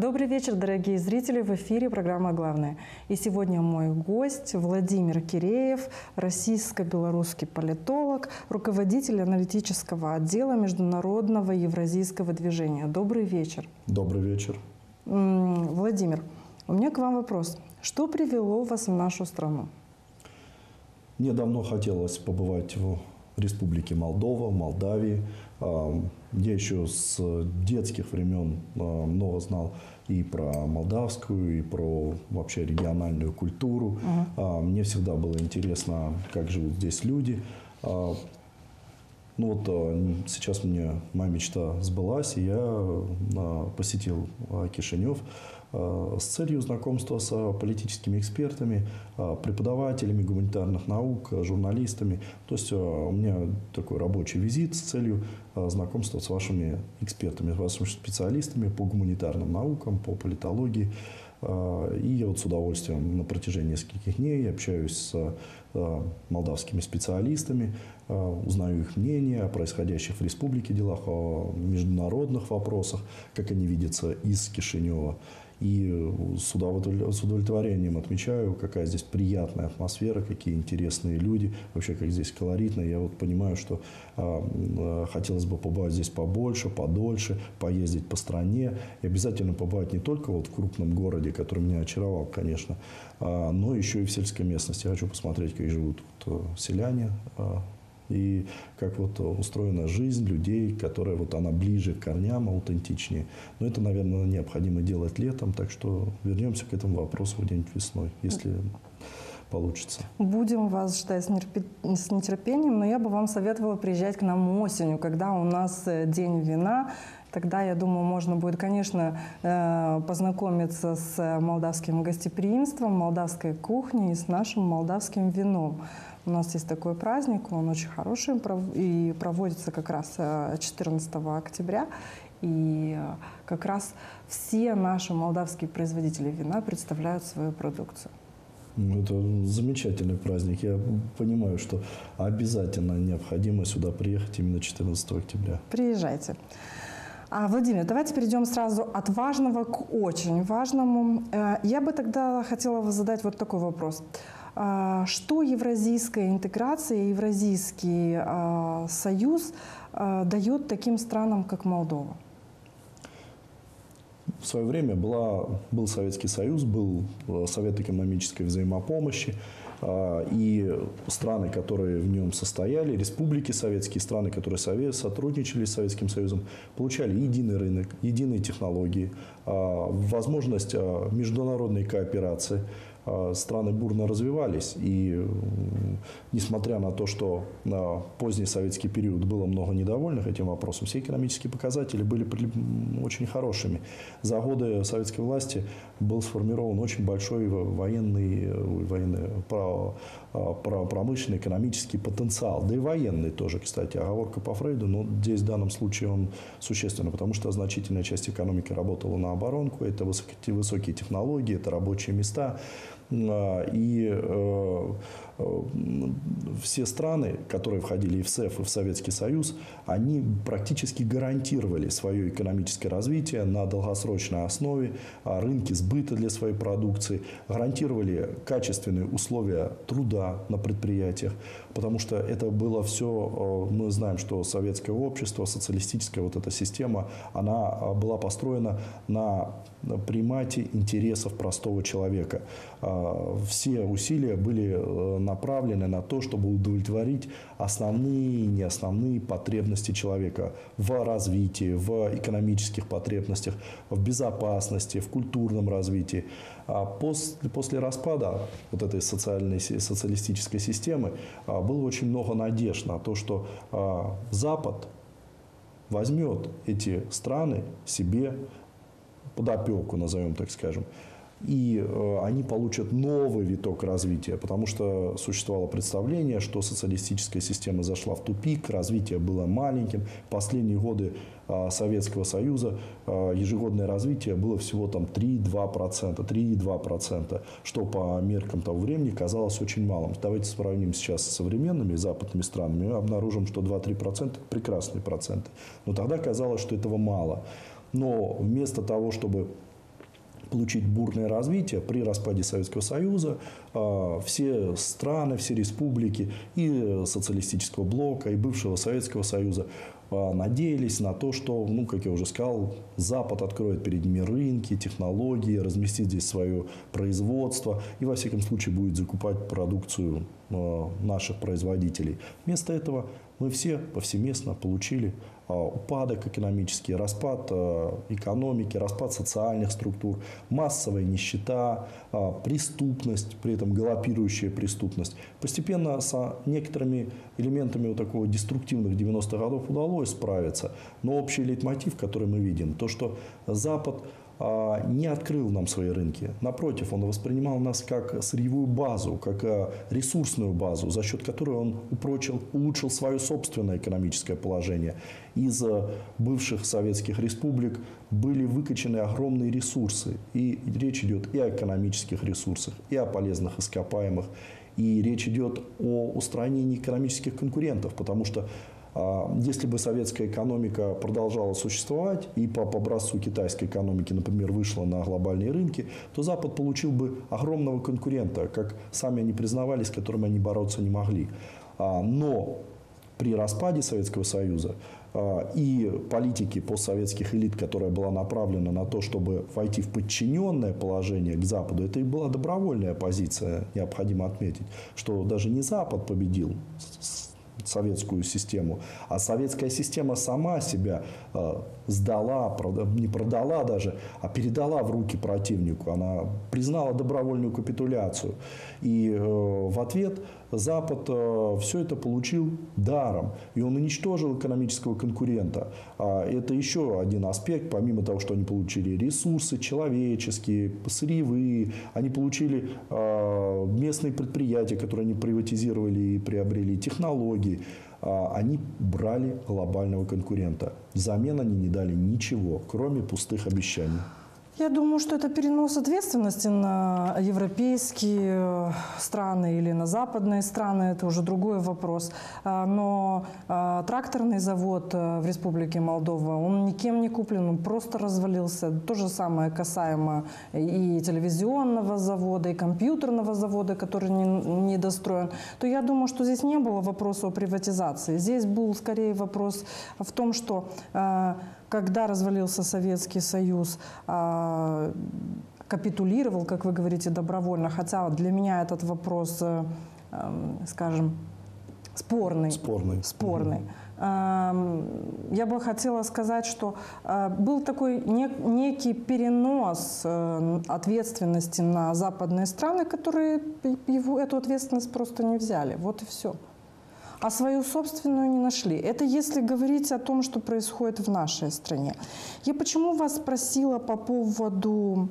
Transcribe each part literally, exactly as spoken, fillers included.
Добрый вечер, дорогие зрители. В эфире программа «Главное». И сегодня мой гость Владимир Киреев, российско-белорусский политолог, руководитель аналитического отдела Международного евразийского движения. Добрый вечер. Добрый вечер. Владимир, у меня к вам вопрос. Что привело вас в нашу страну? Мне давно хотелось побывать в Республике Молдова, в Молдавии. Я еще с детских времен много знал и про молдавскую, и про вообще региональную культуру. Uh-huh. Мне всегда было интересно, как живут здесь люди. Ну вот сейчас мне моя мечта сбылась, и я посетил Кишинев с целью знакомства с политическими экспертами, преподавателями гуманитарных наук, журналистами. То есть у меня такой рабочий визит с целью знакомства с вашими экспертами, с вашими специалистами по гуманитарным наукам, по политологии. И я вот с удовольствием на протяжении нескольких дней общаюсь с молдавскими специалистами, узнаю их мнение о происходящих в республике делах, о международных вопросах, как они видятся из Кишинева. И с удовлетворением отмечаю, какая здесь приятная атмосфера, какие интересные люди, вообще как здесь колоритно. Я вот понимаю, что э, хотелось бы побывать здесь побольше, подольше, поездить по стране. И обязательно побывать не только вот в крупном городе, который меня очаровал, конечно, э, но еще и в сельской местности. Я хочу посмотреть, как живут вот, селяне. Э, И как вот устроена жизнь людей, которая вот она ближе к корням, аутентичнее. Но это, наверное, необходимо делать летом. Так что вернемся к этому вопросу где-нибудь весной, если получится. Будем вас ждать с нетерпением, но я бы вам советовала приезжать к нам осенью, когда у нас день вина. Тогда, я думаю, можно будет, конечно, познакомиться с молдавским гостеприимством, молдавской кухней и с нашим молдавским вином. У нас есть такой праздник, он очень хороший и проводится как раз четырнадцатого октября. И как раз все наши молдавские производители вина представляют свою продукцию. Это замечательный праздник. Я понимаю, что обязательно необходимо сюда приехать именно четырнадцатого октября. Приезжайте. А, Владимир, давайте перейдем сразу от важного к очень важному. Я бы тогда хотела задать вот такой вопрос. Что евразийская интеграция, Евразийский союз дает таким странам, как Молдова? В свое время была, был Советский Союз, был Совет экономической взаимопомощи, и страны, которые в нем состояли, республики советские, страны, которые сотрудничали с Советским Союзом, получали единый рынок, единые технологии, возможность международной кооперации. Страны бурно развивались, и несмотря на то, что на поздний советский период было много недовольных этим вопросом, все экономические показатели были очень хорошими. За годы советской власти был сформирован очень большой военный, военный промышленный, экономический потенциал, да и военный тоже, кстати. Оговорка по Фрейду, но здесь в данном случае он существенный, потому что значительная часть экономики работала на оборонку, это высокие технологии, это рабочие места. И э, э, все страны, которые входили и в СЭФ, и в Советский Союз, они практически гарантировали свое экономическое развитие на долгосрочной основе, рынки сбыта для своей продукции, гарантировали качественные условия труда на предприятиях, потому что это было все, мы знаем, что советское общество, социалистическая вот эта система, она была построена на примате интересов простого человека. Все усилия были направлены на то, чтобы удовлетворить основные и неосновные потребности человека в развитии, в экономических потребностях, в безопасности, в культурном развитии. А после, после распада вот этой социальной, социалистической системы было очень много надежд на то, что Запад возьмет эти страны себе под опеку, назовем так скажем, и э, они получат новый виток развития, потому что существовало представление, что социалистическая система зашла в тупик, развитие было маленьким. В последние годы э, Советского Союза э, ежегодное развитие было всего там три-два процента, три-два процента, что по меркам того времени казалось очень малым. Давайте сравним сейчас с современными западными странами, мы обнаружим, что два-три процента – прекрасные проценты. Но тогда казалось, что этого мало. Но вместо того, чтобы получить бурное развитие при распаде Советского Союза. Все страны, все республики и социалистического блока, и бывшего Советского Союза надеялись на то, что, ну, как я уже сказал, Запад откроет перед ними рынки, технологии, разместит здесь свое производство и, во всяком случае, будет закупать продукцию наших производителей. Вместо этого мы все повсеместно получили упадок экономический, распад экономики, распад социальных структур, массовая нищета, преступность, при этом галопирующая преступность. Постепенно с некоторыми элементами вот такого деструктивных девяностых годов удалось справиться. Но общий лейтмотив, который мы видим, то, что Запад не открыл нам свои рынки. Напротив, он воспринимал нас как сырьевую базу, как ресурсную базу, за счет которой он упрочил, улучшил свое собственное экономическое положение. Из бывших советских республик были выкачаны огромные ресурсы. И речь идет и о экономических ресурсах, и о полезных ископаемых. И речь идет о устранении экономических конкурентов, потому что если бы советская экономика продолжала существовать и по образцу китайской экономики, например, вышла на глобальные рынки, то Запад получил бы огромного конкурента, как сами они признавали, с которым они бороться не могли. Но при распаде Советского Союза и политики постсоветских элит, которая была направлена на то, чтобы войти в подчиненное положение к Западу, это и была добровольная позиция, необходимо отметить, что даже не Запад победил советскую систему, а советская система сама себя э, сдала, прода, не продала даже, а передала в руки противнику. Она признала добровольную капитуляцию. И э, в ответ Запад э, все это получил даром. И он уничтожил экономического конкурента. А это еще один аспект, помимо того, что они получили ресурсы человеческие, сырьевые, они получили э, местные предприятия, которые они приватизировали и приобрели, технологии. Они брали глобального конкурента. Взамен они не дали ничего, кроме пустых обещаний. Я думаю, что это перенос ответственности на европейские страны или на западные страны. Это уже другой вопрос. Но тракторный завод в Республике Молдова, он никем не куплен, он просто развалился. То же самое касаемо и телевизионного завода, и компьютерного завода, который не достроен. То я думаю, что здесь не было вопроса о приватизации. Здесь был скорее вопрос в том, что когда развалился Советский Союз, капитулировал, как вы говорите, добровольно, хотя для меня этот вопрос, скажем, спорный. Спорный. спорный. Угу. Я бы хотела сказать, что был такой некий перенос ответственности на западные страны, которые его, эту ответственность просто не взяли. Вот и все. А свою собственную не нашли. Это если говорить о том, что происходит в нашей стране. Я почему вас спросила по поводу,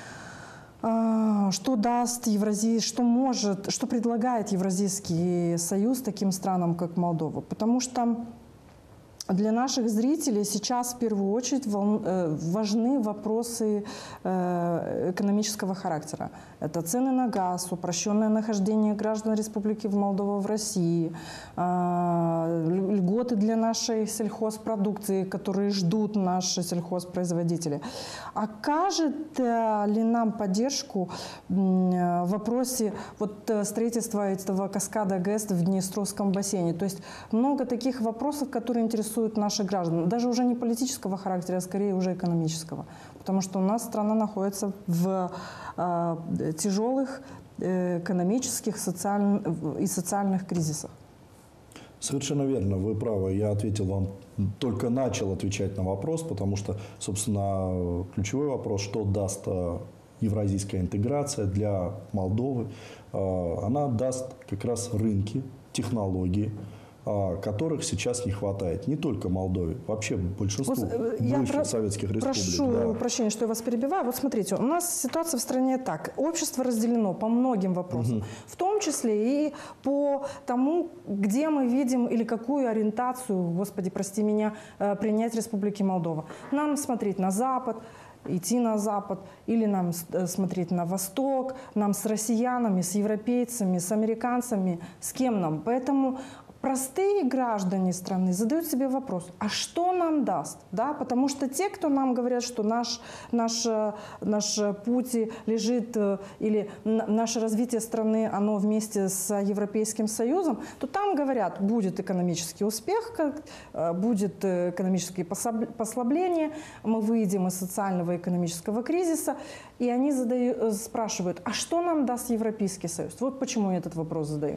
что даст Евразий, что может, что предлагает Евразийский союз таким странам, как Молдова. Потому что для наших зрителей сейчас в первую очередь важны вопросы экономического характера. Это цены на газ, упрощенное нахождение граждан Республики Молдова в России, льготы для нашей сельхозпродукции, которые ждут наши сельхозпроизводители. Окажет ли нам поддержку в вопросе вот строительства этого каскада ГЭС в Днестровском бассейне? То есть много таких вопросов, которые интересуют наших граждан, даже уже не политического характера, а скорее уже экономического. Потому что у нас страна находится в э, тяжелых э, экономических социаль... и социальных кризисах. Совершенно верно, вы правы. Я ответил вам, только начал отвечать на вопрос, потому что, собственно, ключевой вопрос, что даст евразийская интеграция для Молдовы, она даст как раз рынки, технологии, которых сейчас не хватает. Не только Молдове, вообще большинству вот, бывших про... советских республик. Прошу да. прощения, что я вас перебиваю. Вот смотрите, у нас ситуация в стране так. Общество разделено по многим вопросам. Угу. В том числе и по тому, где мы видим или какую ориентацию, господи, прости меня, принять Республике Молдова. Нам смотреть на Запад, идти на Запад, или нам смотреть на Восток, нам с россиянами, с европейцами, с американцами, с кем нам. Поэтому простые граждане страны задают себе вопрос, а что нам даст? Да? Потому что те, кто нам говорят, что наш, наш, наш путь лежит, или наше развитие страны, оно вместе с Европейским Союзом, то там говорят, будет экономический успех, будет экономические послабления, мы выйдем из социального и экономического кризиса. И они задают, спрашивают, а что нам даст Европейский Союз? Вот почему я этот вопрос задаю.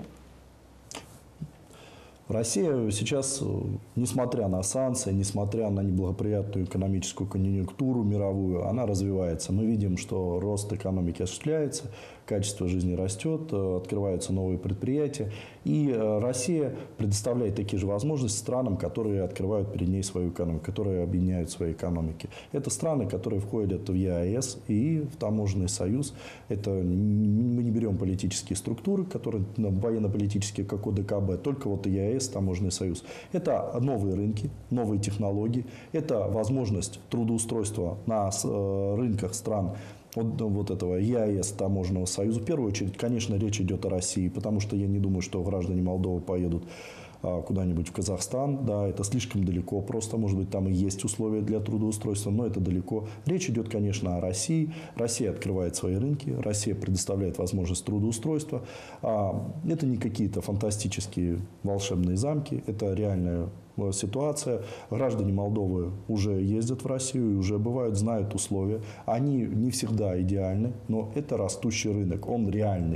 Россия сейчас, несмотря на санкции, несмотря на неблагоприятную экономическую конъюнктуру мировую, она развивается. Мы видим, что рост экономики осуществляется, качество жизни растет, открываются новые предприятия. И Россия предоставляет такие же возможности странам, которые открывают перед ней свою экономику, которые объединяют свои экономики. Это страны, которые входят в ЕАЭС и в Таможенный союз. Это мы не берем политические структуры, которые военно-политические, как ОДКБ, только вот ЕАЭС, Таможенный союз. Это новые рынки, новые технологии. Это возможность трудоустройства на рынках стран вот, вот этого ЕАЭС, Таможенного союза. В первую очередь, конечно, речь идет о России, потому что я не думаю, что граждане Молдовы поедут а, куда-нибудь в Казахстан. Да, это слишком далеко. Просто, может быть, там и есть условия для трудоустройства, но это далеко. Речь идет, конечно, о России. Россия открывает свои рынки. Россия предоставляет возможность трудоустройства. А, это не какие-то фантастические волшебные замки. Это реальная ситуация. Граждане Молдовы уже ездят в Россию и уже бывают, знают условия. Они не всегда идеальны, но это растущий рынок, он реальный.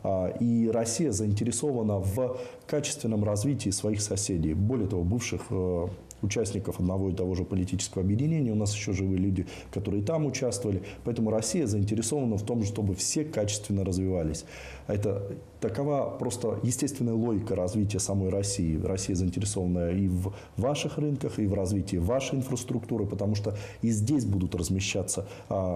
И Россия заинтересована в качественном развитии своих соседей. Более того, бывших участников одного и того же политического объединения. У нас еще живые люди, которые там участвовали. Поэтому Россия заинтересована в том, чтобы все качественно развивались. Это такова просто естественная логика развития самой России. Россия заинтересована и в ваших рынках, и в развитии вашей инфраструктуры, потому что и здесь будут размещаться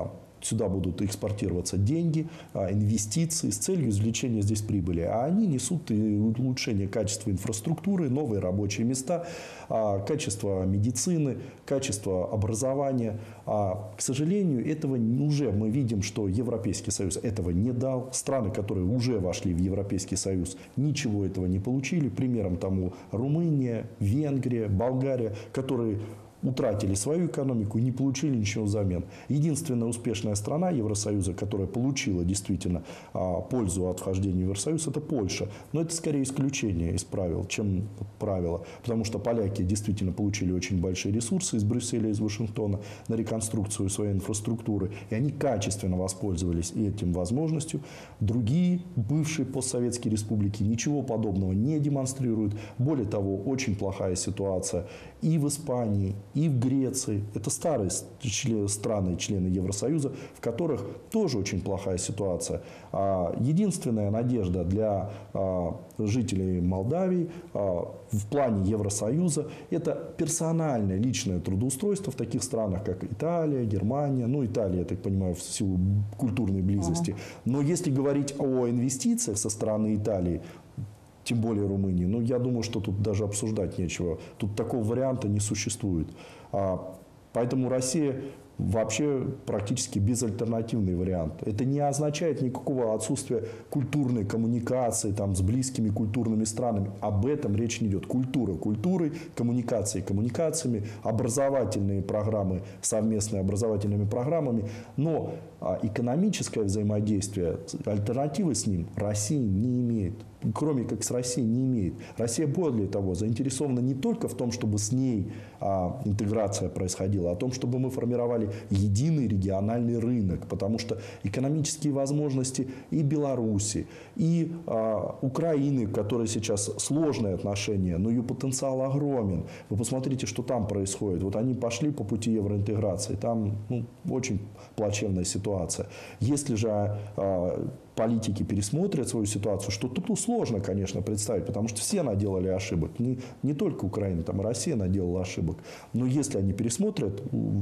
сюда будут экспортироваться деньги, инвестиции с целью извлечения здесь прибыли. А они несут и улучшение качества инфраструктуры, новые рабочие места, качество медицины, качество образования. А, к сожалению, этого уже мы видим, что Европейский Союз этого не дал. Страны, которые уже вошли в Европейский Союз, ничего этого не получили. Примером тому Румыния, Венгрия, Болгария, которые утратили свою экономику и не получили ничего взамен. Единственная успешная страна Евросоюза, которая получила действительно а, пользу от вхождения в Евросоюз, это Польша. Но это скорее исключение из правил, чем правило. Потому что поляки действительно получили очень большие ресурсы из Брюсселя, из Вашингтона на реконструкцию своей инфраструктуры. И они качественно воспользовались этим возможностью. Другие бывшие постсоветские республики ничего подобного не демонстрируют. Более того, очень плохая ситуация и в Испании, и в Греции. Это старые страны, члены Евросоюза, в которых тоже очень плохая ситуация. Единственная надежда для жителей Молдавии в плане Евросоюза – это персональное, личное трудоустройство в таких странах, как Италия, Германия. Ну, Италия, я так понимаю, в силу культурной близости. Но если говорить о инвестициях со стороны Италии, тем более Румынии. Но я думаю, что тут даже обсуждать нечего. Тут такого варианта не существует. А, поэтому Россия вообще практически безальтернативный вариант. Это не означает никакого отсутствия культурной коммуникации там, с близкими культурными странами. Об этом речь не идет. Культура культурой, коммуникации коммуникациями, образовательные программы совместные образовательными программами. Но а, экономическое взаимодействие, альтернативы с ним Россия не имеет. Кроме как с Россией не имеет. Россия более того заинтересована не только в том, чтобы с ней а, интеграция происходила, а в том, чтобы мы формировали единый региональный рынок. Потому что экономические возможности и Беларуси, и а, Украины, у которой сейчас сложные отношения, но ее потенциал огромен. Вы посмотрите, что там происходит. Вот они пошли по пути евроинтеграции. Там ну, очень плачевная ситуация. Если же а, политики пересмотрят свою ситуацию, что тут сложно, конечно, представить, потому что все наделали ошибок. Не, не только Украина, там и Россия наделала ошибок. Но если они пересмотрят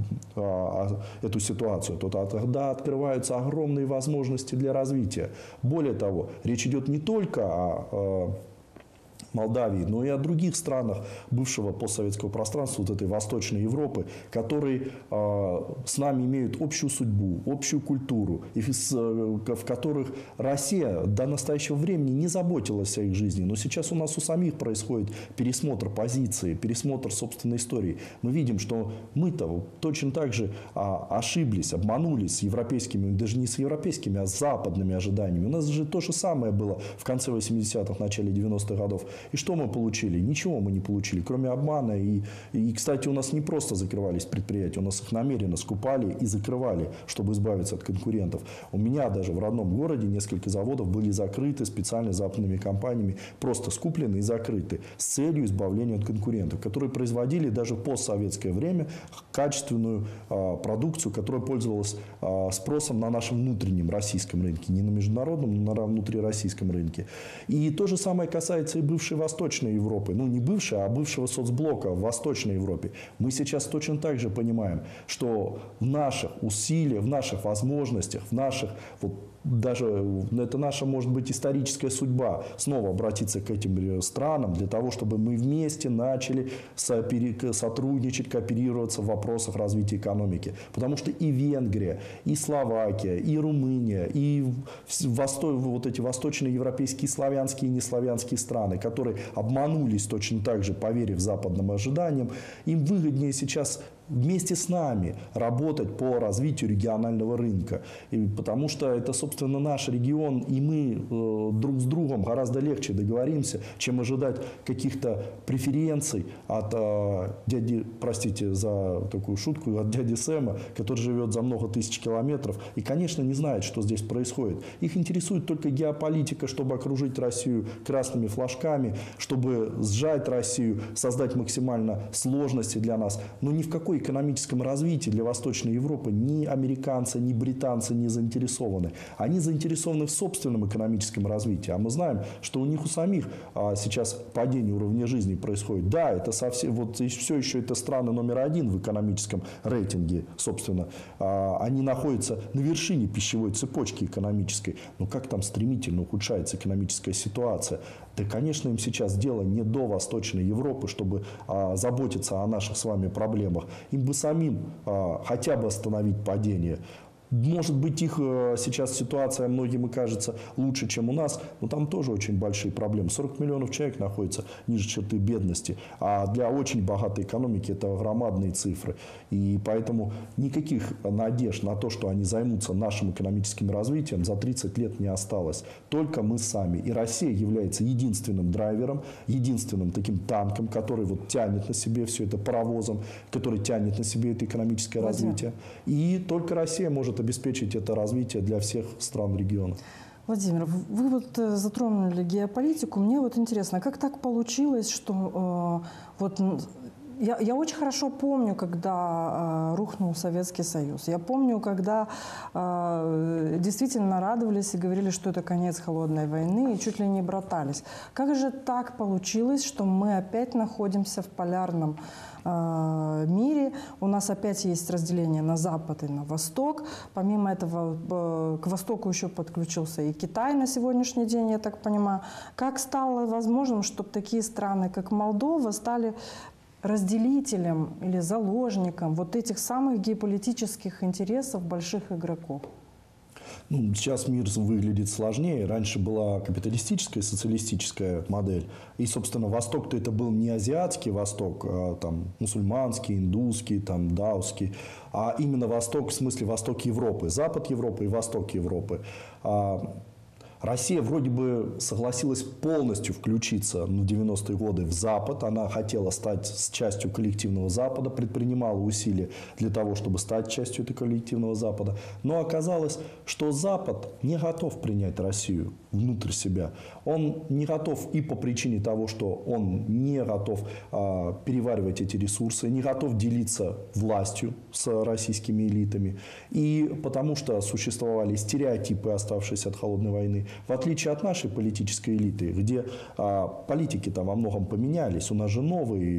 а, эту ситуацию, то тогда открываются огромные возможности для развития. Более того, речь идет не только о, о Молдавии, но и о других странах бывшего постсоветского пространства, вот этой Восточной Европы, которые э, с нами имеют общую судьбу, общую культуру, и с, в которых Россия до настоящего времени не заботилась о их жизни. Но сейчас у нас у самих происходит пересмотр позиции, пересмотр собственной истории. Мы видим, что мы-то точно так же а, ошиблись, обманулись с европейскими, даже не с европейскими, а с западными ожиданиями. У нас же то же самое было в конце восьмидесятых, начале девяностых годов. И что мы получили? Ничего мы не получили, кроме обмана. И, и, кстати, у нас не просто закрывались предприятия, у нас их намеренно скупали и закрывали, чтобы избавиться от конкурентов. У меня даже в родном городе несколько заводов были закрыты специально западными компаниями, просто скуплены и закрыты с целью избавления от конкурентов, которые производили даже в постсоветское время качественную а, продукцию, которая пользовалась а, спросом на нашем внутреннем российском рынке, не на международном, но на внутрироссийском рынке. И то же самое касается и бывшей Восточной Европы. Ну, не бывшей, а бывшего соцблока в Восточной Европе. Мы сейчас точно так же понимаем, что в наших усилиях, в наших возможностях, в наших, вот, даже это наша, может быть, историческая судьба, снова обратиться к этим странам для того, чтобы мы вместе начали сотрудничать, кооперироваться в вопросах развития экономики. Потому что и Венгрия, и Словакия, и Румыния, и вот эти восточноевропейские, славянские и неславянские страны, которые обманулись точно так же, поверив западным ожиданиям, им выгоднее сейчас вместе с нами работать по развитию регионального рынка. И потому что это, собственно, наш регион, и мы э, друг с другом гораздо легче договоримся, чем ожидать каких-то преференций от э, дяди, простите за такую шутку, от дяди Сэма, который живет за много тысяч километров и, конечно, не знает, что здесь происходит. Их интересует только геополитика, чтобы окружить Россию красными флажками, чтобы сжать Россию, создать максимально сложности для нас. Но ни в какой экономическом развитии для Восточной Европы ни американцы, ни британцы не заинтересованы. Они заинтересованы в собственном экономическом развитии. А мы знаем, что у них у самих а, сейчас падение уровня жизни происходит. Да, это совсем, вот все еще это страны номер один в экономическом рейтинге, собственно. А, они находятся на вершине пищевой цепочки экономической. Но как там стремительно ухудшается экономическая ситуация? Да, конечно, им сейчас дело не до Восточной Европы, чтобы а, заботиться о наших с вами проблемах. Им бы самим а, хотя бы остановить падение. Может быть, их сейчас ситуация многим и кажется лучше, чем у нас, но там тоже очень большие проблемы. сорок миллионов человек находится ниже черты бедности, а для очень богатой экономики это громадные цифры. И поэтому никаких надежд на то, что они займутся нашим экономическим развитием, за тридцать лет не осталось. Только мы сами. И Россия является единственным драйвером, единственным таким танком, который вот тянет на себе все это, паровозом, который тянет на себе это экономическое Владимир. развитие. И только Россия может обеспечить это развитие для всех стран региона. Владимир, вы вот затронули геополитику. Мне вот интересно, как так получилось, что э, вот я, я очень хорошо помню, когда э, рухнул Советский Союз. Я помню, когда э, действительно радовались и говорили, что это конец холодной войны, и чуть ли не братались. Как же так получилось, что мы опять находимся в полярном мире? У нас опять есть разделение на Запад и на Восток. Помимо этого, к Востоку еще подключился и Китай на сегодняшний день, я так понимаю. Как стало возможным, чтобы такие страны, как Молдова, стали разделителем или заложником вот этих самых геополитических интересов больших игроков? Ну, сейчас мир выглядит сложнее. Раньше была капиталистическая, социалистическая модель. И, собственно, Восток-то это был не азиатский Восток, а там мусульманский, индусский, там, даосский, а именно Восток в смысле Восток Европы. Запад Европы и Восток Европы. Россия вроде бы согласилась полностью включиться в девяностые годы в Запад. Она хотела стать частью коллективного Запада, предпринимала усилия для того, чтобы стать частью этого коллективного Запада. Но оказалось, что Запад не готов принять Россию внутрь себя. Он не готов и по причине того, что он не готов а, переваривать эти ресурсы, не готов делиться властью с российскими элитами. И потому что существовали стереотипы, оставшиеся от холодной войны. В отличие от нашей политической элиты, где а, политики там во многом поменялись, у нас же новые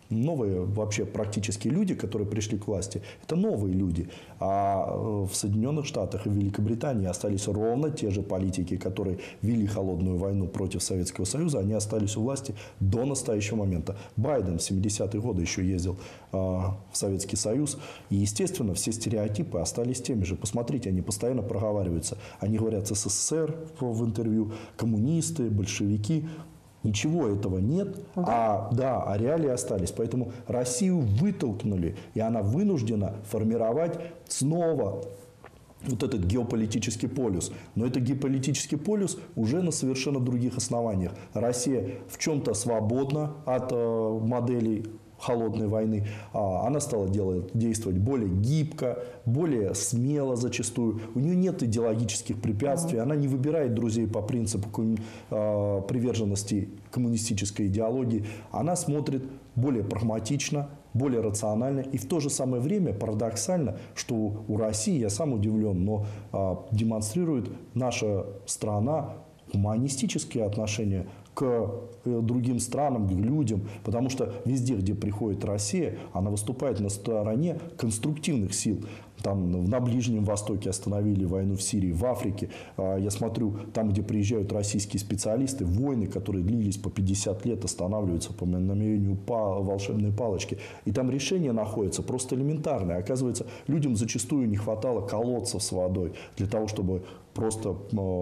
новые вообще практически люди, которые пришли к власти, это новые люди. А в Соединенных Штатах и в Великобритании остались ровно те же политики, которые вели холодную войну против Советского Союза, они остались у власти до настоящего момента. Байден в семидесятые годы еще ездил в Советский Союз. И, естественно, все стереотипы остались теми же. Посмотрите, они постоянно проговариваются. Они говорят СССР в интервью, коммунисты, большевики. Ничего этого нет, да. А, да, а реалии остались. Поэтому Россию вытолкнули, и она вынуждена формировать снова вот этот геополитический полюс. Но это геополитический полюс уже на совершенно других основаниях. Россия в чем-то свободна от э, моделей холодной войны, она стала делать, действовать более гибко, более смело зачастую. У нее нет идеологических препятствий, она не выбирает друзей по принципу приверженности коммунистической идеологии. Она смотрит более прагматично, более рационально. И в то же самое время парадоксально, что у России, я сам удивлен, но демонстрирует наша страна гуманистические отношения к другим странам, к людям. Потому что везде, где приходит Россия, она выступает на стороне конструктивных сил. Там на Ближнем Востоке остановили войну в Сирии, в Африке. Я смотрю, там, где приезжают российские специалисты, войны, которые длились по пятьдесят лет, останавливаются по мановению волшебной палочки. И там решение находится просто элементарное. Оказывается, людям зачастую не хватало колодцев с водой для того, чтобы просто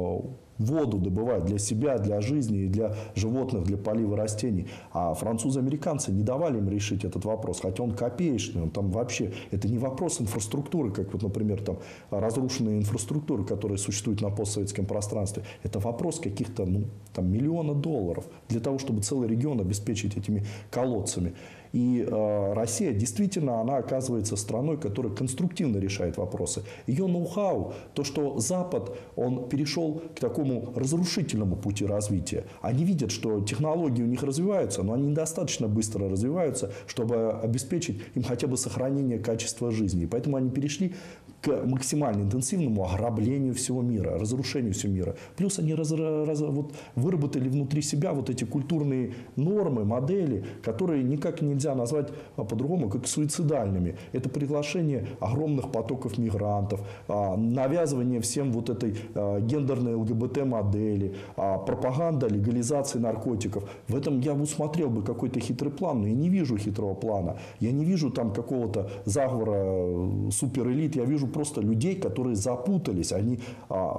воду добывать для себя, для жизни и для животных, для полива растений. А французы-американцы не давали им решить этот вопрос, хотя он копеечный, он там вообще, это не вопрос инфраструктуры, как вот, например, там разрушенные инфраструктуры, которые существуют на постсоветском пространстве. Это вопрос каких-то, ну, там, миллиона долларов для того, чтобы целый регион обеспечить этими колодцами. И э, Россия действительно, она оказывается страной, которая конструктивно решает вопросы. Ее ноу-хау, то, что Запад, он перешел к такому разрушительному пути развития. Они видят, что технологии у них развиваются, но они недостаточно быстро развиваются, чтобы обеспечить им хотя бы сохранение качества жизни. И поэтому они перешли к максимально интенсивному ограблению всего мира, разрушению всего мира. Плюс они раз, раз, вот, выработали внутри себя вот эти культурные нормы, модели, которые никак нельзя назвать по-другому, как суицидальными. Это приглашение огромных потоков мигрантов, навязывание всем вот этой гендерной ЛГБТ-модели, пропаганда легализации наркотиков. В этом я усмотрел бы какой-то хитрый план, но я не вижу хитрого плана. Я не вижу там какого-то заговора суперэлит, я вижу просто людей, которые запутались. Они а,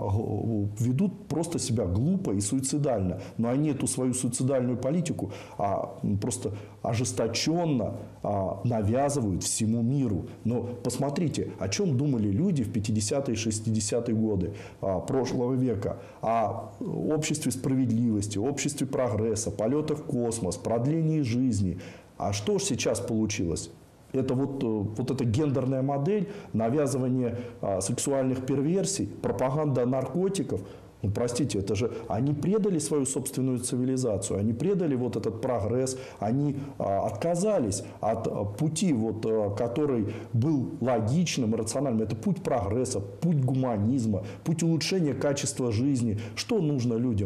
ведут просто себя глупо и суицидально. Но они эту свою суицидальную политику а, просто ожесточенно а, навязывают всему миру. Но посмотрите, о чем думали люди в пятидесятые и шестидесятые годы а, прошлого века. О обществе справедливости, обществе прогресса, полетах в космос, продлении жизни. А что же сейчас получилось? Это вот, вот эта гендерная модель, навязывание а, сексуальных перверсий, пропаганда наркотиков. Ну, простите, это же они предали свою собственную цивилизацию, они предали вот этот прогресс, они а, отказались от а, пути, вот, а, который был логичным и рациональным. Это путь прогресса, путь гуманизма, путь улучшения качества жизни. Что нужно людям?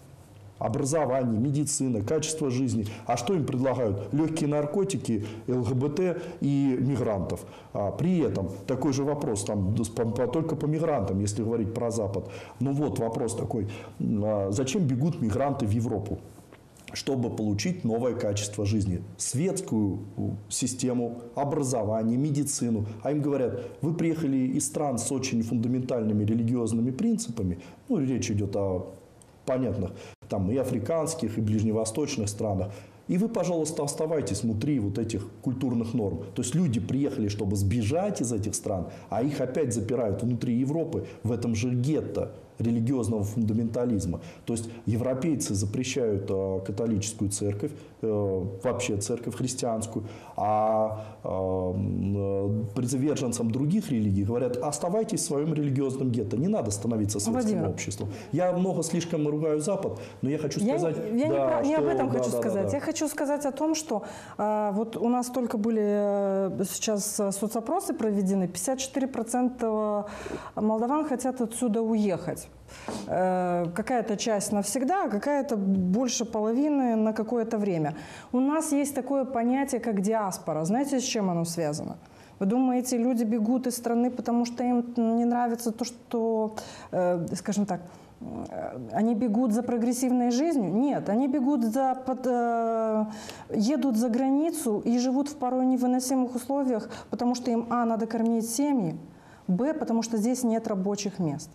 Образование, медицина, качество жизни. А что им предлагают? Легкие наркотики, ЛГБТ и мигрантов. А при этом такой же вопрос, там, только по мигрантам, если говорить про Запад. Ну вот вопрос такой. Зачем бегут мигранты в Европу? Чтобы получить новое качество жизни. Светскую систему, образование, медицину. А им говорят, вы приехали из стран с очень фундаментальными религиозными принципами. Ну, речь идет о понятных, там и африканских, и ближневосточных странах. И вы, пожалуйста, оставайтесь внутри вот этих культурных норм. То есть люди приехали, чтобы сбежать из этих стран, а их опять запирают внутри Европы в этом же гетто религиозного фундаментализма. То есть европейцы запрещают э, католическую церковь, э, вообще церковь христианскую, а э, приверженцам других религий говорят, оставайтесь в своем религиозном гетто, не надо становиться светским Владимир. обществом. Я много слишком ругаю Запад, но я хочу сказать... Я, я да, не, не что, об этом да, хочу да, сказать. Да, да. Я хочу сказать о том, что э, вот у нас только были сейчас соцопросы проведены, пятьдесят четыре процента молдаван хотят отсюда уехать. сказать, э, какая-то часть навсегда, а какая-то больше половины на какое-то время. У нас есть такое понятие, как диаспора. Знаете, с чем оно связано? Вы думаете, люди бегут из страны, потому что им не нравится то, что, э, скажем так, э, они бегут за прогрессивной жизнью? Нет, они бегут за, под, э, едут за границу и живут в порой невыносимых условиях, потому что им, а, надо кормить семьи, б, потому что здесь нет рабочих мест.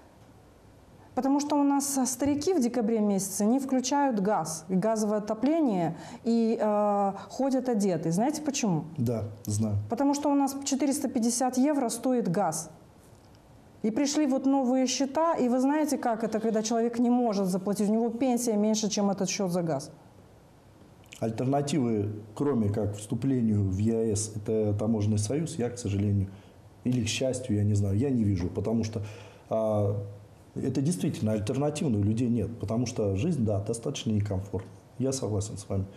Потому что у нас старики в декабре месяце не включают газ, газовое отопление и э, ходят одеты. Знаете почему? Да, знаю. Потому что у нас четыреста пятьдесят евро стоит газ. И пришли вот новые счета, и вы знаете, как это, когда человек не может заплатить, у него пенсия меньше, чем этот счет за газ. Альтернативы, кроме как вступлению в ЕАЭС, это таможенный союз, я, к сожалению, или к счастью, я не знаю, я не вижу, потому что а, это действительно альтернативно, у людей нет, потому что жизнь, да, достаточно некомфортна. Я согласен с вами.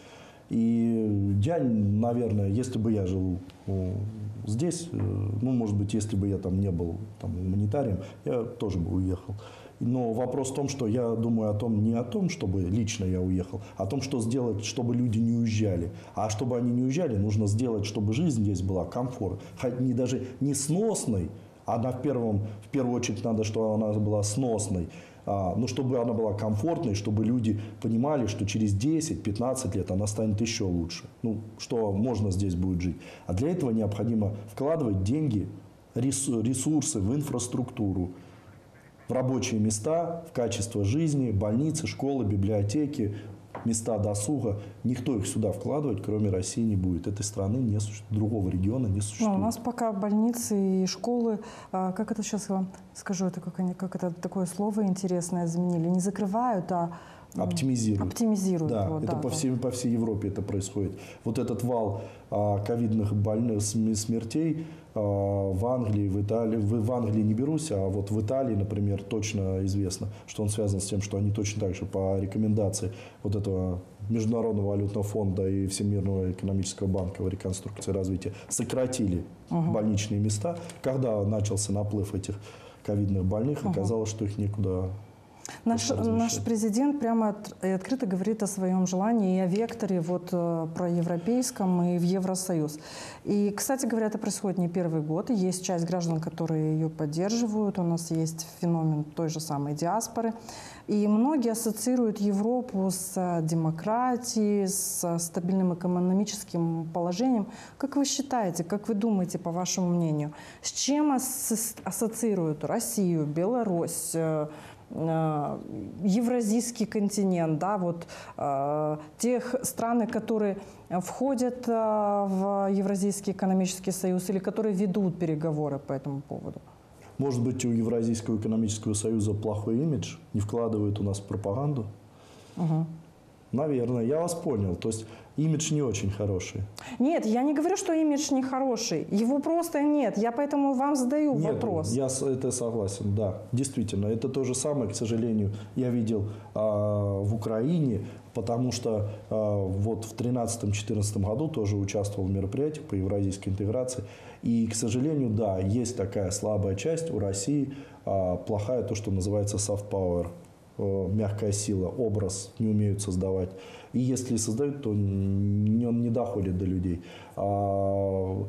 И я, наверное, если бы я жил ну, здесь, ну, может быть, если бы я там не был там, гуманитарием, я тоже бы уехал. Но вопрос в том, что я думаю о том, не о том, чтобы лично я уехал, а о том, что сделать, чтобы люди не уезжали. А чтобы они не уезжали, нужно сделать, чтобы жизнь здесь была комфортной. Хоть не даже не сносной, а на в, первом, в первую очередь надо, чтобы она была сносной. А, ну, чтобы она была комфортной, чтобы люди понимали, что через десять-пятнадцать лет она станет еще лучше. Ну, что можно здесь будет жить. А для этого необходимо вкладывать деньги, ресурсы в инфраструктуру, в рабочие места, в качество жизни, больницы, школы, библиотеки, места досуга. Никто их сюда вкладывать, кроме России, не будет. Этой страны не существует, другого региона не существует. Но у нас пока больницы и школы, как это сейчас я вам скажу, это как, они, как это такое слово интересное заменили, не закрывают, а оптимизируют. Оптимизируют. Да, вот, это да, по, да. всей, по всей Европе это происходит. Вот этот вал а, ковидных больных смертей а, в Англии, в Италии, в, в Англии не берусь, а вот в Италии, например, точно известно, что он связан с тем, что они точно так же по рекомендации вот этого Международного валютного фонда и Всемирного экономического банка в реконструкции и развитии сократили угу. больничные места. Когда начался наплыв этих ковидных больных, угу. оказалось, что их некуда. Наш, наш президент прямо от, и открыто говорит о своем желании и о векторе вот, э, проевропейском и в Евросоюз. И, кстати говоря, это происходит не первый год. Есть часть граждан, которые ее поддерживают. У нас есть феномен той же самой диаспоры. И многие ассоциируют Европу с демократией, с стабильным экономическим положением. Как вы считаете, как вы думаете, по вашему мнению, с чем ас- ассоциируют Россию, Беларусь, э, евразийский континент, да, вот э, тех стран, которые входят э, в Евразийский экономический союз или которые ведут переговоры по этому поводу? Может быть, у Евразийского экономического союза плохой имидж, не вкладывают у нас в пропаганду? Угу. Наверное, я вас понял. То есть имидж не очень хороший. Нет, я не говорю, что имидж не хороший. Его просто нет. Я поэтому вам задаю нет, вопрос. Я с это согласен, да. Действительно, это то же самое, к сожалению, я видел а, в Украине, потому что а, вот в тринадцатом-четырнадцатом году тоже участвовал в мероприятии по евразийской интеграции. И, к сожалению, да, есть такая слабая часть у России, а, плохая то, что называется soft power. Мягкая сила, образ не умеют создавать. И если создают, то он не доходит до людей. Помню,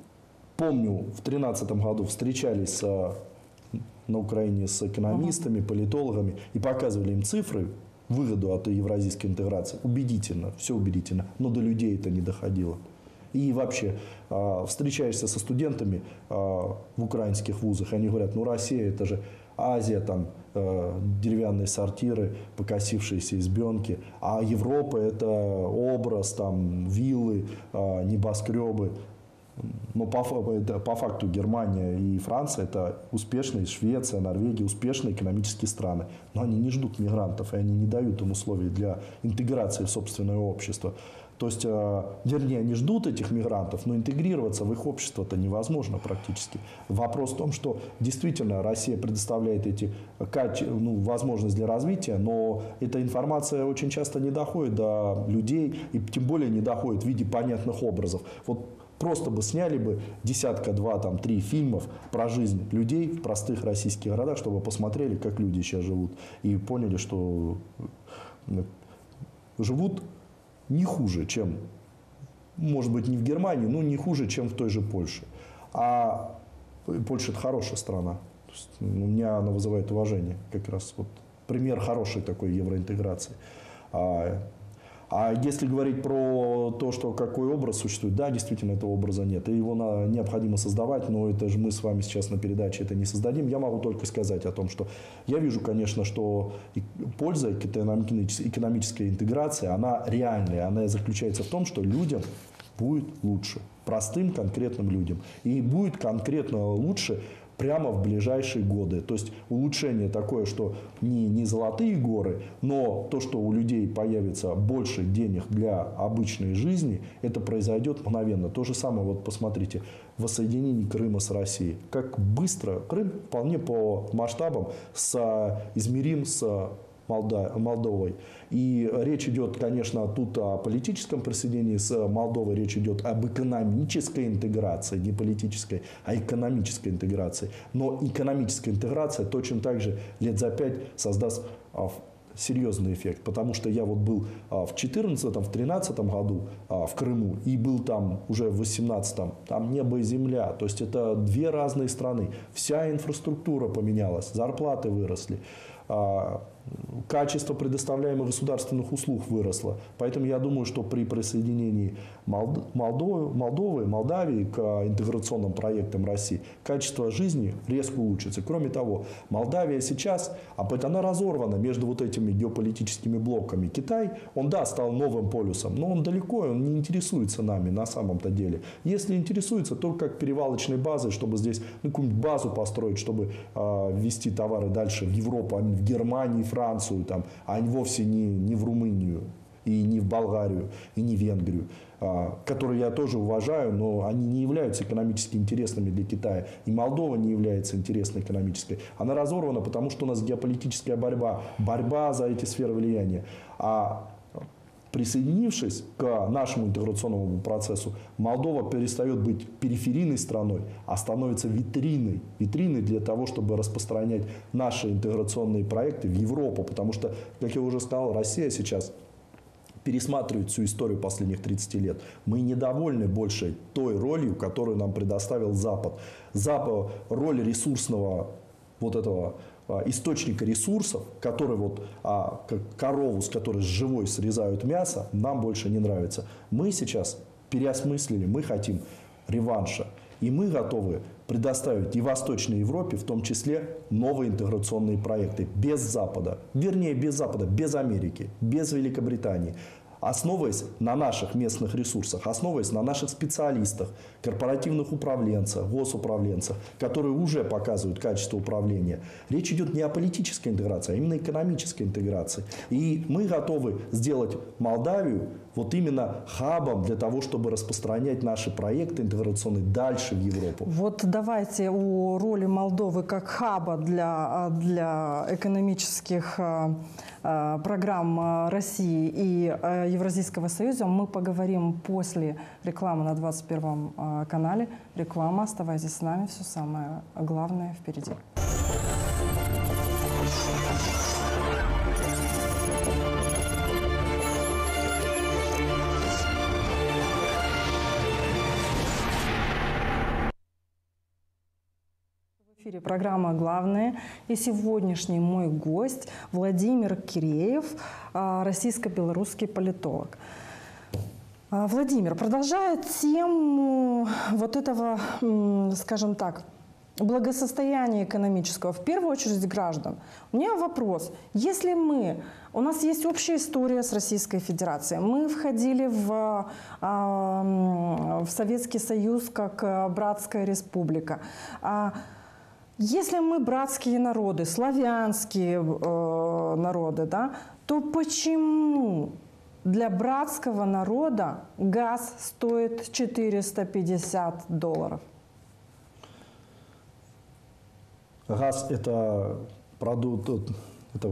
в две тысячи тринадцатом году встречались на Украине с экономистами, политологами и показывали им цифры, выгоду от евразийской интеграции. Убедительно, все убедительно, но до людей это не доходило. И вообще, встречаешься со студентами в украинских вузах, они говорят, ну Россия это же Азия, там деревянные сортиры, покосившиеся избенки, а Европа это образ, там виллы, небоскребы. Но по, по факту Германия и Франция это успешные, Швеция, Норвегия, успешные экономические страны. Но они не ждут мигрантов, и они не дают им условий для интеграции в собственное общество. То есть, вернее, они ждут этих мигрантов, но интегрироваться в их общество-то невозможно практически. Вопрос в том, что действительно Россия предоставляет эти ну, возможности для развития, но эта информация очень часто не доходит до людей, и тем более не доходит в виде понятных образов. Вот Просто бы сняли бы десятка, два, там, три фильмов про жизнь людей в простых российских городах, чтобы посмотрели, как люди сейчас живут. И поняли, что живут не хуже, чем, может быть, не в Германии, но не хуже, чем в той же Польше. А Польша – это хорошая страна. То есть, у меня она вызывает уважение. Как раз вот пример хорошей такой евроинтеграции. А, а если говорить про то, что какой образ существует, да, действительно, этого образа нет. И его на, необходимо создавать, но это же мы с вами сейчас на передаче это не создадим. Я могу только сказать о том, что я вижу, конечно, что польза экономической интеграции, она реальная. Она заключается в том, что людям будет лучше. Простым конкретным людям. И будет конкретно лучше прямо в ближайшие годы. То есть улучшение такое, что не, не золотые горы, но то, что у людей появится больше денег для обычной жизни, это произойдет мгновенно. То же самое, вот посмотрите, воссоединение Крыма с Россией. Как быстро Крым вполне по масштабам с, измерим с Молдовой. И речь идет, конечно, тут о политическом присоединении с Молдовой, речь идет об экономической интеграции, не политической, а экономической интеграции. Но экономическая интеграция точно так же лет за пять создаст серьезный эффект. Потому что я вот был в четырнадцатом, в тринадцатом году в Крыму и был там уже в восемнадцатом. Там небо и земля. То есть это две разные страны. Вся инфраструктура поменялась, зарплаты выросли. Качество предоставляемых государственных услуг выросло. Поэтому я думаю, что при присоединении Молдовы, Молдовы, Молдавии к интеграционным проектам России качество жизни резко улучшится. Кроме того, Молдавия сейчас, а она разорвана между вот этими геополитическими блоками. Китай, он да, стал новым полюсом, но он далеко, он не интересуется нами на самом-то деле. Если интересуется, то как перевалочной базой, чтобы здесь ну, какую-нибудь базу построить, чтобы э, везти товары дальше в Европу, в Германию, Францию, там, а вовсе не, не в Румынию, и не в Болгарию, и не в Венгрию, а, которые я тоже уважаю, но они не являются экономически интересными для Китая. И Молдова не является интересной экономической. Она разорвана, потому что у нас геополитическая борьба, борьба за эти сферы влияния. А присоединившись к нашему интеграционному процессу, Молдова перестает быть периферийной страной, а становится витриной. Витриной для того, чтобы распространять наши интеграционные проекты в Европу. Потому что, как я уже сказал, Россия сейчас пересматривает всю историю последних тридцати лет. Мы недовольны больше той ролью, которую нам предоставил Запад. Запад, роль ресурсного вот этого источника ресурсов, который вот а, как корову, с которой живой срезают мясо, нам больше не нравится. Мы сейчас переосмыслили, мы хотим реванша. И мы готовы предоставить и Восточной Европе, в том числе, новые интеграционные проекты без Запада. Вернее, без Запада, без Америки, без Великобритании. Основываясь на наших местных ресурсах, основываясь на наших специалистах, корпоративных управленцах, госуправленцах, которые уже показывают качество управления. Речь идет не о политической интеграции, а именно экономической интеграции. И мы готовы сделать Молдавию вот именно хабом для того, чтобы распространять наши проекты интеграционные дальше в Европу. Вот давайте о роли Молдовы как хаба для, для экономических программ России и Евразийского союза мы поговорим после рекламы на двадцать первом канале. Реклама, оставайтесь с нами, все самое главное впереди. В эфире программа «Главное». И сегодняшний мой гость Владимир Киреев, российско-белорусский политолог. Владимир, продолжая тему вот этого, скажем так, благосостояния экономического, в первую очередь граждан, у меня вопрос. Если мы, у нас есть общая история с Российской Федерацией, мы входили в, в Советский Союз как братская республика, если мы братские народы, славянские э, народы, да, то почему для братского народа газ стоит четыреста пятьдесят долларов? Газ – это продукт, это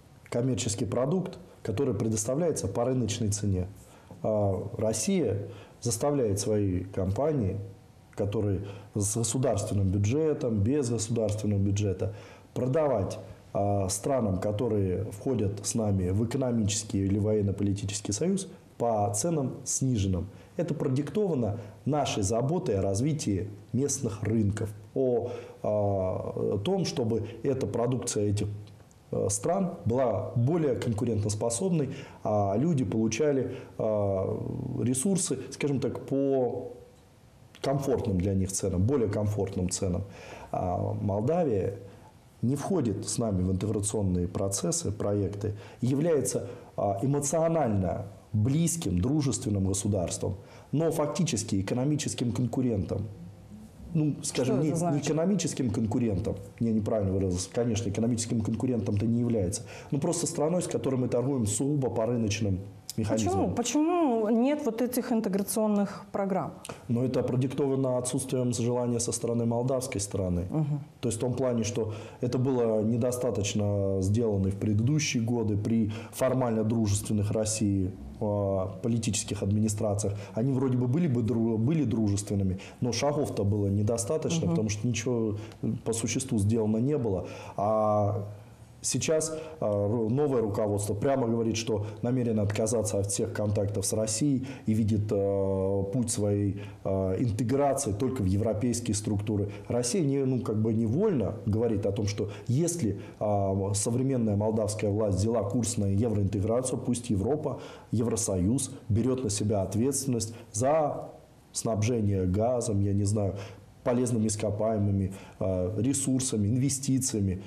коммерческий продукт, который предоставляется по рыночной цене. А Россия заставляет свои компании, которые с государственным бюджетом, без государственного бюджета, продавать а, странам, которые входят с нами в экономический или военно-политический союз, по ценам сниженным. Это продиктовано нашей заботой о развитии местных рынков, о, о том, чтобы эта продукция этих стран была более конкурентоспособной, а люди получали ресурсы, скажем так, по комфортным для них ценам, более комфортным ценам. А Молдавия не входит с нами в интеграционные процессы, проекты, является эмоционально близким, дружественным государством, но фактически экономическим конкурентом. Ну, скажем, не, не экономическим конкурентом, я неправильно выразился, конечно, экономическим конкурентом-то не является, но просто страной, с которой мы торгуем сугубо по рыночным механизмам. Почему? Почему нет вот этих интеграционных программ? Но это продиктовано отсутствием желания со стороны молдавской стороны. Угу. То есть в том плане, что это было недостаточно сделано и в предыдущие годы при формально дружественных России политических администрациях. Они вроде бы были, бы были дружественными, но шагов-то было недостаточно, угу. потому что ничего по существу сделано не было. А сейчас новое руководство прямо говорит, что намерено отказаться от всех контактов с Россией и видит путь своей интеграции только в европейские структуры. Россия не, ну, как бы невольно говорит о том, что если современная молдавская власть взяла курс на евроинтеграцию, пусть Европа, Евросоюз берет на себя ответственность за снабжение газом, я не знаю, полезными ископаемыми, ресурсами, инвестициями.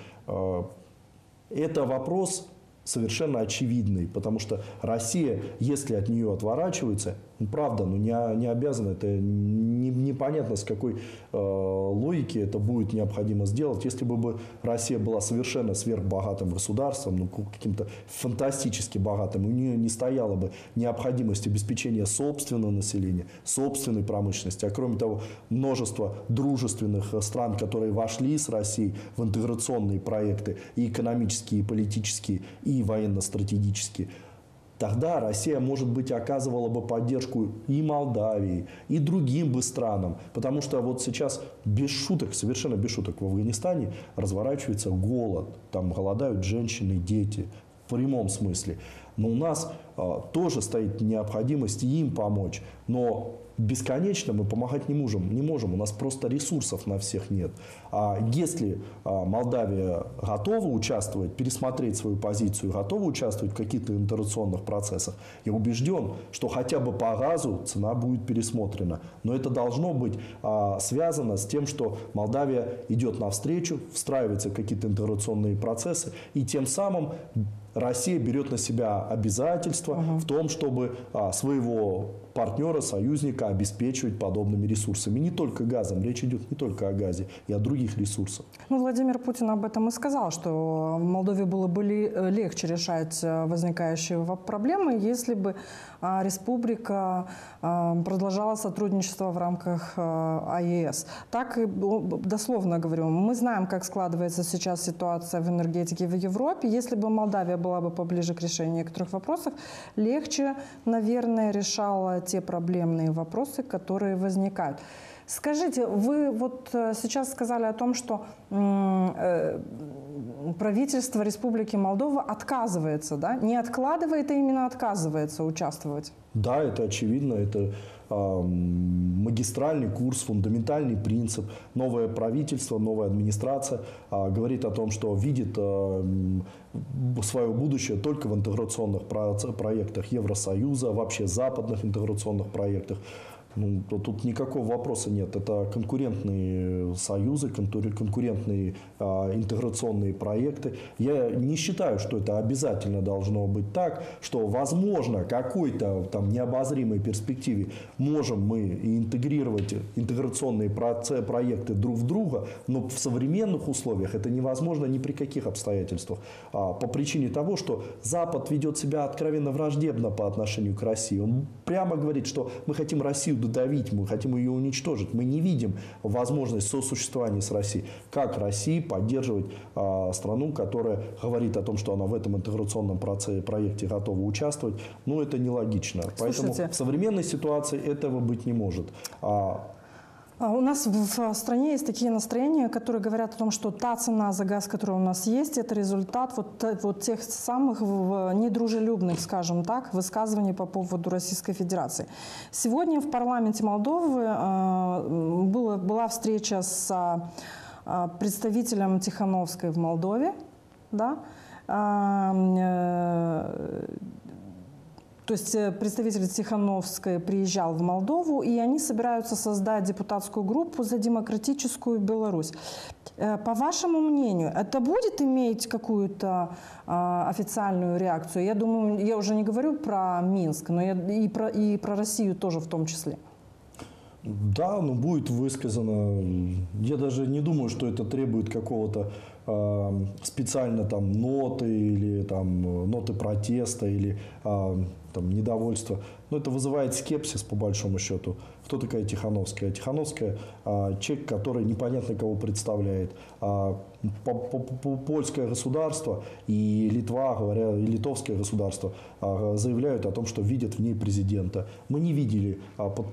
Это вопрос совершенно очевидный, потому что Россия, если от нее отворачивается, ну, правда, ну, не, не обязана, это не, непонятно, с какой э, логики это будет необходимо сделать. Если бы Россия была совершенно сверхбогатым государством, ну, каким-то фантастически богатым, у нее не стояла бы необходимость обеспечения собственного населения, собственной промышленности, а кроме того, множество дружественных стран, которые вошли с Россией в интеграционные проекты, и экономические, и политические, и военно-стратегические. Тогда Россия, может быть, оказывала бы поддержку и Молдавии, и другим бы странам. Потому что вот сейчас без шуток, совершенно без шуток, в Афганистане разворачивается голод. Там голодают женщины, дети. В прямом смысле. Но у нас а, тоже стоит необходимость им помочь. Но бесконечно мы помогать не можем. Не можем. У нас просто ресурсов на всех нет. А если а, Молдавия готова участвовать, пересмотреть свою позицию, готова участвовать в каких-то интеграционных процессах, я убежден, что хотя бы по газу цена будет пересмотрена. Но это должно быть а, связано с тем, что Молдавия идет навстречу, встраивается в какие-то интеграционные процессы, и тем самым Россия берет на себя обязательства угу. в том, чтобы а, своего партнера, союзника обеспечивать подобными ресурсами. Не только газом. Речь идет не только о газе и о других ресурсах. Ну, Владимир Путин об этом и сказал, что в Молдове было бы легче решать возникающие проблемы, если бы республика продолжала сотрудничество в рамках АЕС. Так, дословно говорю, мы знаем, как складывается сейчас ситуация в энергетике в Европе. Если бы Молдавия была бы поближе к решению некоторых вопросов, легче, наверное, решала те проблемные вопросы, которые возникают. Скажите, вы вот сейчас сказали о том, что э, правительство Республики Молдова отказывается, да? Не откладывает, а именно отказывается участвовать. Да, это очевидно, это э, магистральный курс, фундаментальный принцип. Новое правительство, новая администрация э, говорит о том, что видит э, свое будущее только в интеграционных проектах Евросоюза, вообще западных интеграционных проектах. Ну, тут никакого вопроса нет. Это конкурентные союзы, конкурентные а, интеграционные проекты. Я не считаю, что это обязательно должно быть так, что, возможно, какой-то там необозримой перспективе можем мы интегрировать интеграционные проекты друг в друга, но в современных условиях это невозможно ни при каких обстоятельствах. А, по причине того, что Запад ведет себя откровенно враждебно по отношению к России. Он прямо говорит, что мы хотим Россию додавить, мы хотим ее уничтожить. Мы не видим возможность сосуществования с Россией. Как России поддерживать а, страну, которая говорит о том, что она в этом интеграционном процессе, проекте готова участвовать? Ну, это нелогично. Слушайте. Поэтому в современной ситуации этого быть не может. А, У нас в стране есть такие настроения, которые говорят о том, что та цена за газ, которая у нас есть, это результат вот, вот тех самых недружелюбных, скажем так, высказываний по поводу Российской Федерации. Сегодня в парламенте Молдовы была, была встреча с представителем Тихановской в Молдове, да, то есть представитель Тихановской приезжал в Молдову, и они собираются создать депутатскую группу за демократическую Беларусь. По вашему мнению, это будет иметь какую-то а, официальную реакцию? Я думаю, я уже не говорю про Минск, но я, и, про, и про Россию тоже в том числе. Да, но будет высказано. Я даже не думаю, что это требует какого-то э, специально там ноты или там ноты протеста или э, там недовольства. Но это вызывает скепсис по большому счету. Кто такая Тихановская? Тихановская э, человек, который непонятно кого представляет. Э, по, по, по, польское государство и Литва, говоря, и литовское государство э, заявляют о том, что видят в ней президента. Мы не видели э, под,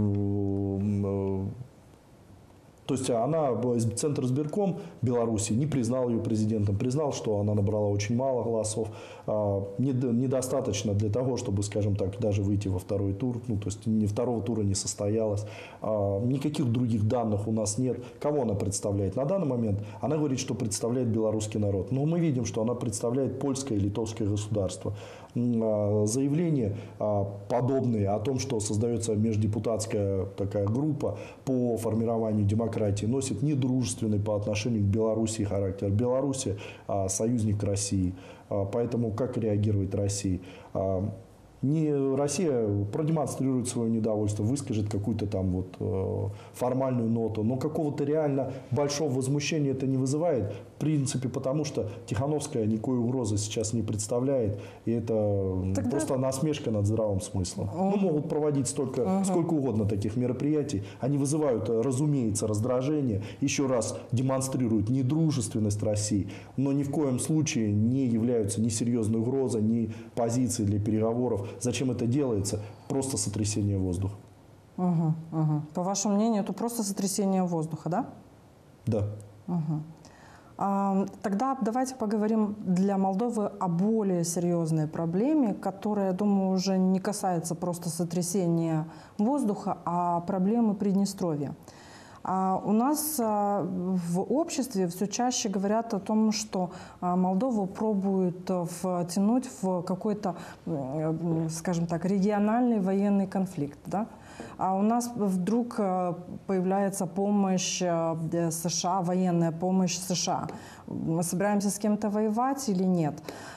то есть она, Центр избирком Беларуси не признал ее президентом, признал, что она набрала очень мало голосов, недостаточно для того, чтобы, скажем так, даже выйти во второй тур, ну, то есть ни второго тура не состоялось, никаких других данных у нас нет. Кого она представляет? На данный момент она говорит, что представляет белорусский народ, но мы видим, что она представляет польское и литовское государство. Заявления подобные о том, что создается междепутатская такая группа по формированию демократии, носит недружественный по отношению к Белоруссии характер. Беларусь – союзник России. Поэтому как реагирует Россия? Не Россия продемонстрирует свое недовольство, выскажет какую-то там вот э, формальную ноту, но какого-то реально большого возмущения это не вызывает. В принципе, потому что Тихановская никакой угрозы сейчас не представляет, и это Тогда... просто насмешка над здравым смыслом. Uh-huh. Ну, могут проводить столько, uh-huh. сколько угодно таких мероприятий. Они вызывают, разумеется, раздражение, еще раз демонстрируют недружественность России, но ни в коем случае не являются ни серьезной угрозой, ни позицией для переговоров. Зачем это делается? Просто сотрясение воздуха. Угу, угу. По вашему мнению, это просто сотрясение воздуха, да? Да. Угу. А, тогда давайте поговорим для Молдовы о более серьезной проблеме, которая, я думаю, уже не касается просто сотрясения воздуха, а проблемы Приднестровья. А у нас в обществе все чаще говорят о том, что Молдову пробуют втянуть в какой-то, скажем так, региональный военный конфликт. Да? А у нас вдруг появляется помощь США, военная помощь США. Мы собираемся с кем-то воевать или нет?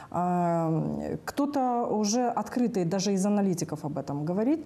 Кто-то уже открытый, даже из аналитиков об этом говорит.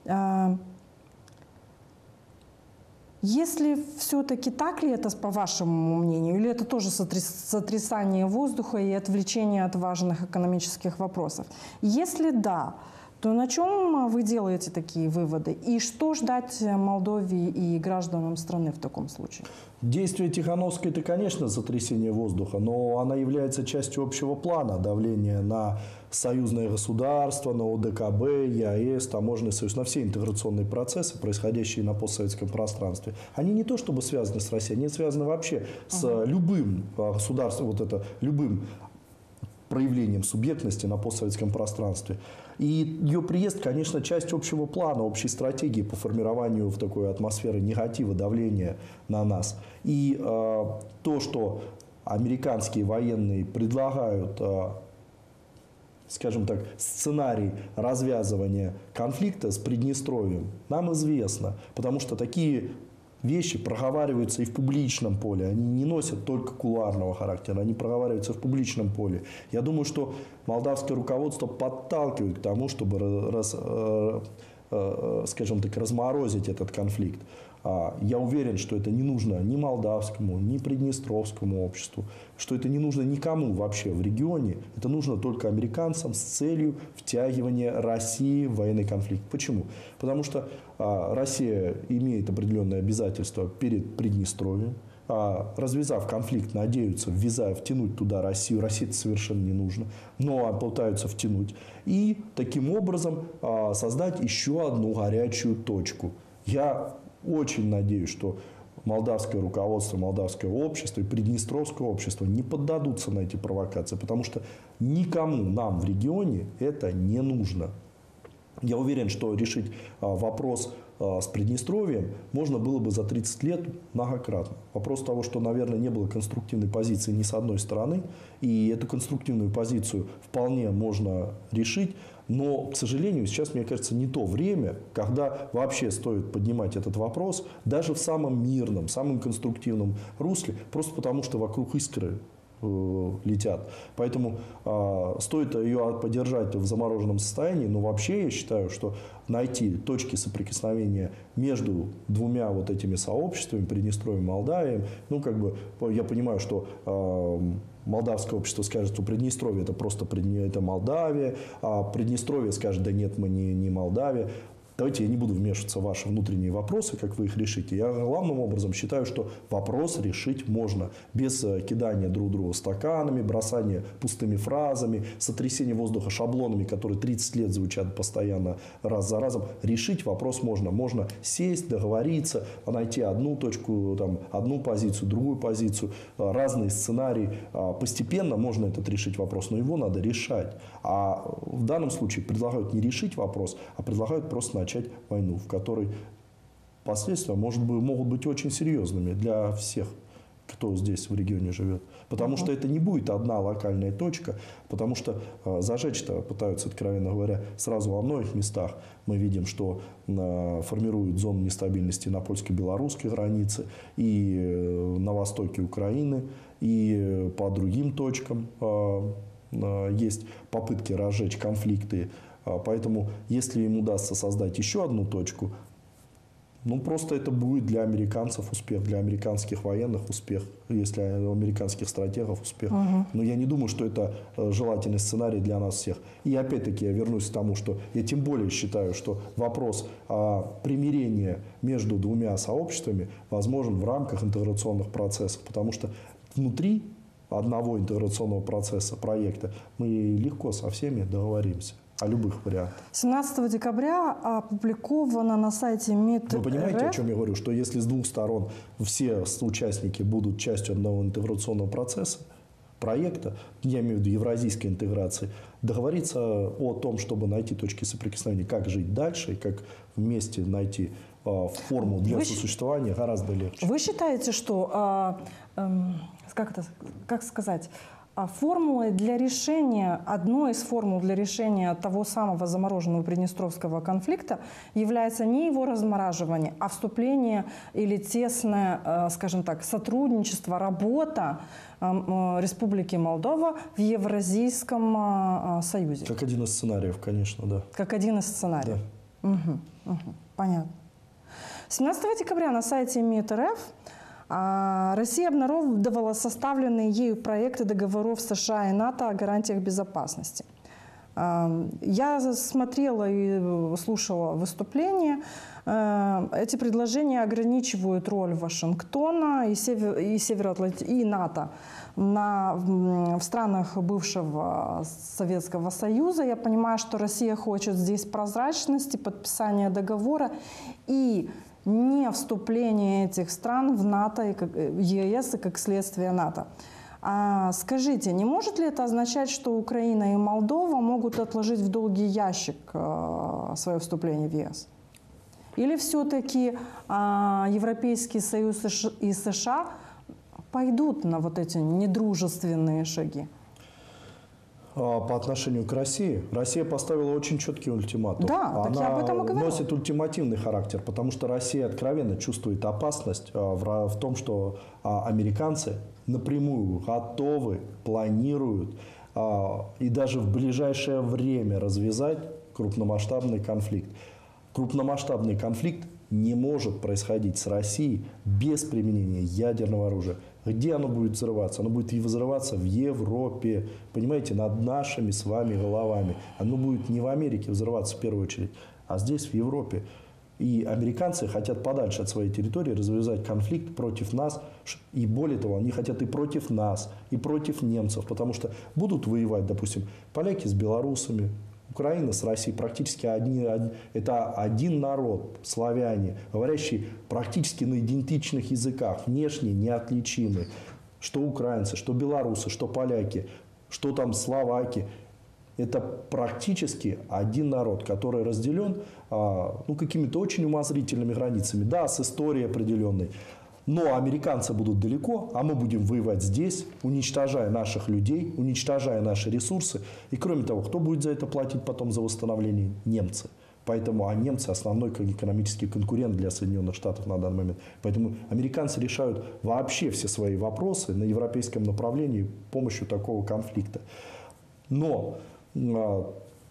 Если все-таки так ли это, по вашему мнению, или это тоже сотрясание воздуха и отвлечение от важных экономических вопросов? Если да, то на чем вы делаете такие выводы? И что ждать Молдове и гражданам страны в таком случае? Действие Тихановской – это, конечно, сотрясение воздуха, но она является частью общего плана давления на союзное государство, на ОДКБ, ЕАЭС, Таможенный союз, на все интеграционные процессы, происходящие на постсоветском пространстве. Они не то чтобы связаны с Россией, они связаны вообще с uh-huh. любым государством, вот это, любым проявлением субъектности на постсоветском пространстве. И ее приезд, конечно, часть общего плана, общей стратегии по формированию в такой атмосферы негатива, давления на нас. И э, то, что американские военные предлагают, э, скажем так, сценарий развязывания конфликта с Приднестровьем, нам известно, потому что такие вещи проговариваются и в публичном поле. Они не носят только кулуарного характера, они проговариваются в публичном поле. Я думаю, что молдавское руководство подталкивает к тому, чтобы, раз, скажем так, разморозить этот конфликт. Я уверен, что это не нужно ни молдавскому, ни приднестровскому обществу, что это не нужно никому вообще в регионе. Это нужно только американцам с целью втягивания России в военный конфликт. Почему? Потому что Россия имеет определенные обязательства перед Приднестровьем. Развязав конфликт, надеются, ввязав, втянуть туда Россию. России это совершенно не нужно, но пытаются втянуть. И таким образом создать еще одну горячую точку. Я очень надеюсь, что молдавское руководство, молдавское общество и приднестровское общество не поддадутся на эти провокации, потому что никому нам в регионе это не нужно. Я уверен, что решить вопрос с Приднестровьем можно было бы за тридцать лет многократно. Вопрос того, что, наверное, не было конструктивной позиции ни с одной стороны, и эту конструктивную позицию вполне можно решить. Но, к сожалению, сейчас, мне кажется, не то время, когда вообще стоит поднимать этот вопрос, даже в самом мирном, самом конструктивном русле, просто потому что вокруг искры э, летят. Поэтому э, стоит ее поддержать в замороженном состоянии, но вообще я считаю, что найти точки соприкосновения между двумя вот этими сообществами, Приднестровьем и Молдавией, ну, как бы, я понимаю, что э, молдавское общество скажет, что Приднестровье это просто это Молдавия, а Приднестровье скажет, да нет, мы не, не Молдавия. Давайте я не буду вмешиваться в ваши внутренние вопросы, как вы их решите. Я главным образом считаю, что вопрос решить можно без кидания друг друга стаканами, бросания пустыми фразами, сотрясения воздуха шаблонами, которые тридцать лет звучат постоянно раз за разом. Решить вопрос можно. Можно сесть, договориться, найти одну точку, там, одну позицию, другую позицию, разные сценарии. Постепенно можно этот решить вопрос, но его надо решать. А в данном случае предлагают не решить вопрос, а предлагают просто начать войну, в которой последствия может быть, могут быть очень серьезными для всех, кто здесь в регионе живет. Потому что это не будет одна локальная точка, потому что э, зажечь-то пытаются, откровенно говоря, сразу во многих местах. Мы видим, что э, формируют зону нестабильности на польско-белорусской границе и э, на востоке Украины, и э, по другим точкам э, э, есть попытки разжечь конфликты. Поэтому, если им удастся создать еще одну точку, ну, просто это будет для американцев успех, для американских военных успех, если у американских стратегов успех. Угу. Но я не думаю, что это желательный сценарий для нас всех. И опять-таки я вернусь к тому, что я тем более считаю, что вопрос о примирении между двумя сообществами возможен в рамках интеграционных процессов, потому что внутри одного интеграционного процесса, проекта, мы легко со всеми договоримся. О любых вариантах. семнадцатого декабря опубликовано на сайте МИД Вы понимаете, РФ... о чем я говорю? Что если с двух сторон все участники будут частью одного интеграционного процесса, проекта, я имею в виду евразийской интеграции, договориться о том, чтобы найти точки соприкосновения, как жить дальше, и как вместе найти э, форму для Вы сосуществования, гораздо легче. Вы считаете, что, э, э, как, это, как сказать... формулой для решения, одной из формул для решения того самого замороженного приднестровского конфликта является не его размораживание, а вступление или тесное, скажем так, сотрудничество, работа Республики Молдова в Евразийском союзе. Как один из сценариев, конечно, да. Как один из сценариев. Да. Угу, угу, понятно. семнадцатого декабря на сайте МИД РФ Россия обнародовала составленные ею проекты договоров США и НАТО о гарантиях безопасности. Я смотрела и слушала выступления. Эти предложения ограничивают роль Вашингтона и, Север, и, Североатланти... и НАТО на, в странах бывшего Советского Союза. Я понимаю, что Россия хочет здесь прозрачности, подписания договора и не вступление этих стран в НАТО и в ЕС и как следствие НАТО. А скажите, не может ли это означать, что Украина и Молдова могут отложить в долгий ящик свое вступление в ЕС? Или все-таки Европейский Союз и США пойдут на вот эти недружественные шаги? По отношению к России, Россия поставила очень четкий ультиматум. Да, так я об этом и говорю. Она носит ультимативный характер, потому что Россия откровенно чувствует опасность в, в том, что американцы напрямую готовы, планируют и даже в ближайшее время развязать крупномасштабный конфликт. Крупномасштабный конфликт не может происходить с Россией без применения ядерного оружия. Где оно будет взрываться? Оно будет и взрываться в Европе, понимаете, над нашими с вами головами. Оно будет не в Америке взрываться в первую очередь, а здесь, в Европе. И американцы хотят подальше от своей территории развязать конфликт против нас. И более того, они хотят и против нас, и против немцев. Потому что будут воевать, допустим, поляки с белорусами, Украина с Россией практически одни, это один народ, славяне, говорящие практически на идентичных языках, внешне неотличимы. Что украинцы, что белорусы, что поляки, что там словаки. Это практически один народ, который разделен ну, какими-то очень умозрительными границами. Да, с историей определенной. Но американцы будут далеко, а мы будем воевать здесь, уничтожая наших людей, уничтожая наши ресурсы. И кроме того, кто будет за это платить потом за восстановление? Немцы. Поэтому, а немцы основной экономический конкурент для Соединенных Штатов на данный момент. Поэтому американцы решают вообще все свои вопросы на европейском направлении с помощью такого конфликта. Но а,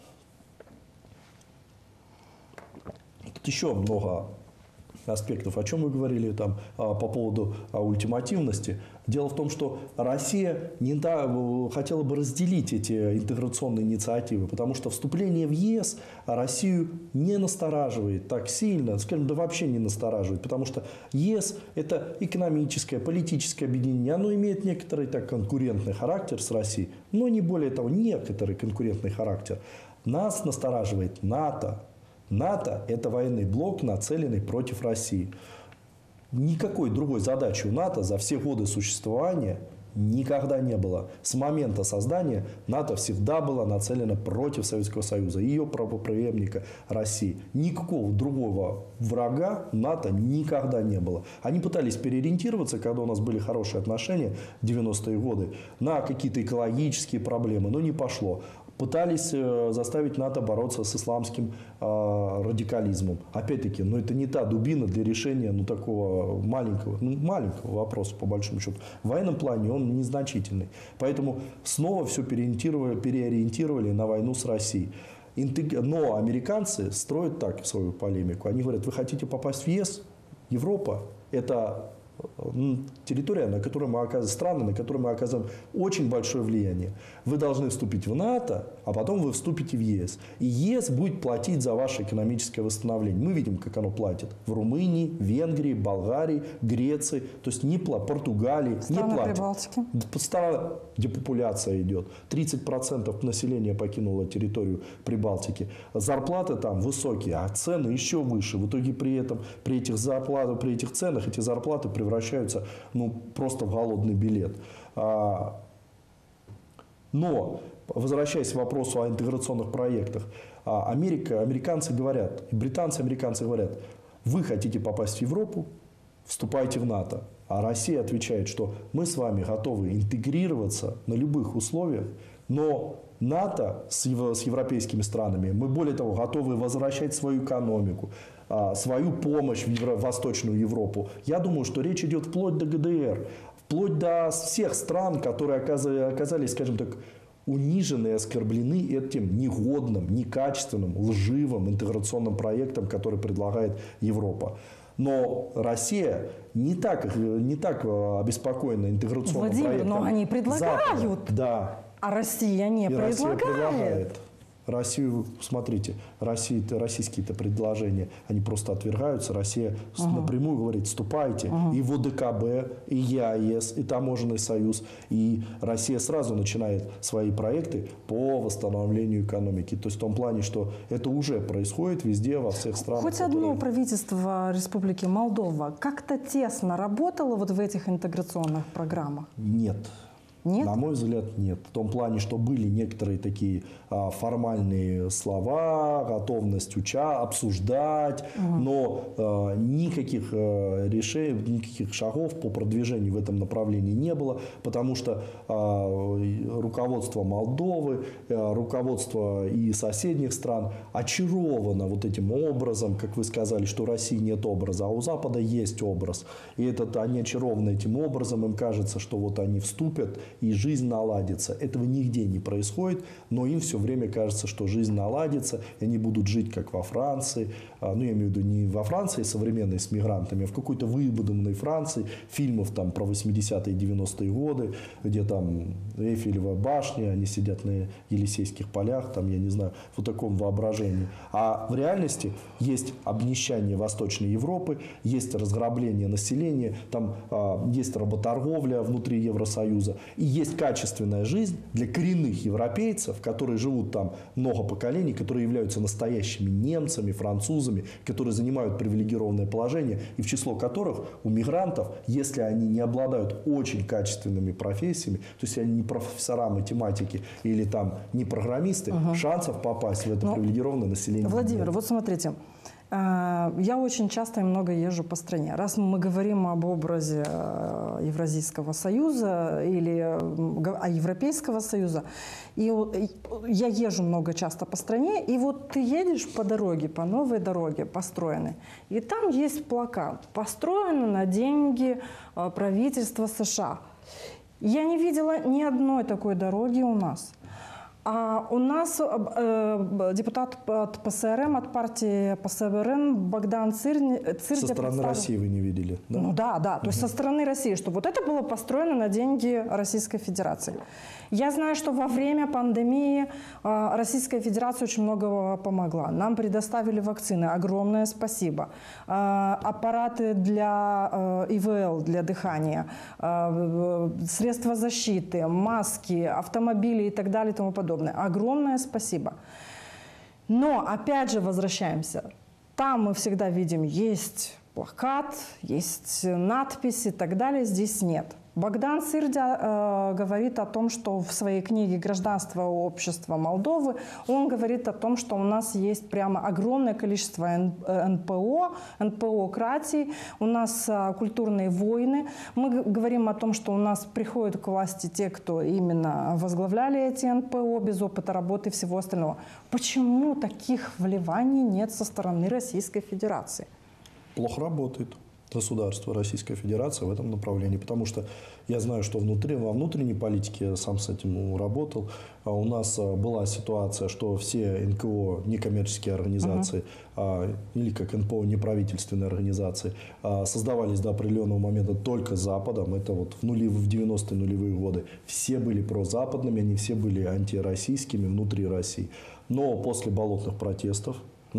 тут еще много аспектов, о чем мы говорили там, по поводу ультимативности. Дело в том, что Россия не да, хотела бы разделить эти интеграционные инициативы, потому что вступление в ЕС Россию не настораживает так сильно, скажем, да вообще не настораживает, потому что ЕС – это экономическое, политическое объединение, оно имеет некоторый так, конкурентный характер с Россией, но не более того, некоторый конкурентный характер. Нас настораживает НАТО. НАТО – это военный блок, нацеленный против России. Никакой другой задачи у НАТО за все годы существования никогда не было. С момента создания НАТО всегда было нацелено против Советского Союза и ее правопреемника России. Никакого другого врага НАТО никогда не было. Они пытались переориентироваться, когда у нас были хорошие отношения в девяностые годы, на какие-то экологические проблемы, но не пошло. Пытались заставить НАТО бороться с исламским э, радикализмом. Опять-таки, ну, это не та дубина для решения ну, такого маленького, ну, маленького вопроса, по большому счету. В военном плане он незначительный. Поэтому снова все переориентировали, переориентировали на войну с Россией. Но американцы строят так свою полемику. Они говорят, вы хотите попасть в ЕС? Европа – это территория, на которой мы оказываем, страны, на которые мы оказываем очень большое влияние. Вы должны вступить в НАТО, а потом вы вступите в ЕС. И ЕС будет платить за ваше экономическое восстановление. Мы видим, как оно платит. В Румынии, Венгрии, Болгарии, Греции, то есть не платит, Португалии не платит. Прибалтики. Страна, где популяция идет. тридцать процентов населения покинуло территорию Прибалтики. Зарплаты там высокие, а цены еще выше. В итоге при этом, при этих зарплатах, при этих ценах, эти зарплаты превращаются ну, просто в голодный билет. А, но, возвращаясь к вопросу о интеграционных проектах, Америка, американцы говорят, британцы, американцы говорят, вы хотите попасть в Европу, вступайте в НАТО. А Россия отвечает, что мы с вами готовы интегрироваться на любых условиях, но НАТО с, с европейскими странами, мы более того готовы возвращать свою экономику, свою помощь в Евро, Восточную Европу. Я думаю, что речь идет вплоть до ГДР, вплоть до всех стран, которые оказались, скажем так, унижены и оскорблены этим негодным, некачественным, лживым интеграционным проектом, который предлагает Европа. Но Россия не так, не так обеспокоена интеграционным Владимир, проектом. но они предлагают. Запада. Да. А Россия не и предлагает. Россия предлагает. Россию, смотрите, Россия, российские-то предложения, они просто отвергаются. Россия угу. напрямую говорит, вступайте угу. и в ОДКБ, и ЕАЭС, и Таможенный союз. И Россия сразу начинает свои проекты по восстановлению экономики. То есть в том плане, что это уже происходит везде, во всех странах. Хоть которые... одно правительство Республики Молдова как-то тесно работало вот в этих интеграционных программах? Нет. Нет? На мой взгляд, нет. В том плане, что были некоторые такие а, формальные слова, готовность уча, обсуждать, угу. но а, никаких а, решений, никаких шагов по продвижению в этом направлении не было, потому что а, руководство Молдовы, а, руководство и соседних стран очаровано вот этим образом, как вы сказали, что у России нет образа, а у Запада есть образ. И этот, они очарованы этим образом, им кажется, что вот они вступят, и жизнь наладится. Этого нигде не происходит, но им все время кажется, что жизнь наладится, и они будут жить как во Франции. Ну, я имею в виду не во Франции современной с мигрантами, а в какой-то выдуманной Франции, фильмов там про восьмидесятые и девяностые годы, где там Эйфелева башня, они сидят на Елисейских полях, там, я не знаю, в таком воображении. А в реальности есть обнищание Восточной Европы, есть разграбление населения, там а, есть работорговля внутри Евросоюза, и есть качественная жизнь для коренных европейцев, которые живут там много поколений, которые являются настоящими немцами, французами, которые занимают привилегированное положение, и в число которых у мигрантов, если они не обладают очень качественными профессиями, то есть они не профессора математики или там не программисты, угу. шансов попасть в это ну, привилегированное население. Владимир, вот смотрите, я очень часто и много езжу по стране. Раз мы говорим об образе Евразийского союза или о Европейского союза, и я езжу много часто по стране, и вот ты едешь по дороге, по новой дороге, построенной, и там есть плакат «Построено на деньги правительства США». Я не видела ни одной такой дороги у нас. А у нас э, депутат от ПСРМ, от партии ПСРМ Богдан Цирня... Со стороны представил... России вы не видели? Да? Ну да, да. То есть со стороны России, что вот это было построено на деньги Российской Федерации. Я знаю, что во время пандемии э, Российская Федерация очень много помогла. Нам предоставили вакцины. Огромное спасибо. Э, аппараты для э, ИВЛ, для дыхания, э, средства защиты, маски, автомобили и так далее и тому подобное. Огромное спасибо. Но, опять же, возвращаемся. Там мы всегда видим, есть плакат, есть надпись и так далее. Здесь нет. Богдан Цирня э, говорит о том, что в своей книге «Гражданство общества Молдовы» он говорит о том, что у нас есть прямо огромное количество эн пэ о, эн пэ о-кратий, у нас э, культурные войны. Мы говорим о том, что у нас приходят к власти те, кто именно возглавляли эти эн пэ о без опыта работы и всего остального. Почему таких вливаний нет со стороны Российской Федерации? Плохо работает государство, Российская Федерация в этом направлении. Потому что я знаю, что внутри, во внутренней политике, я сам с этим работал, у нас была ситуация, что все эн ка о, некоммерческие организации, uh-huh. или как эн пэ о, неправительственные организации, создавались до определенного момента только Западом. Это вот в, нулев, в девяностые нулевые годы. Все были прозападными, они все были антироссийскими внутри России. Но после болотных протестов,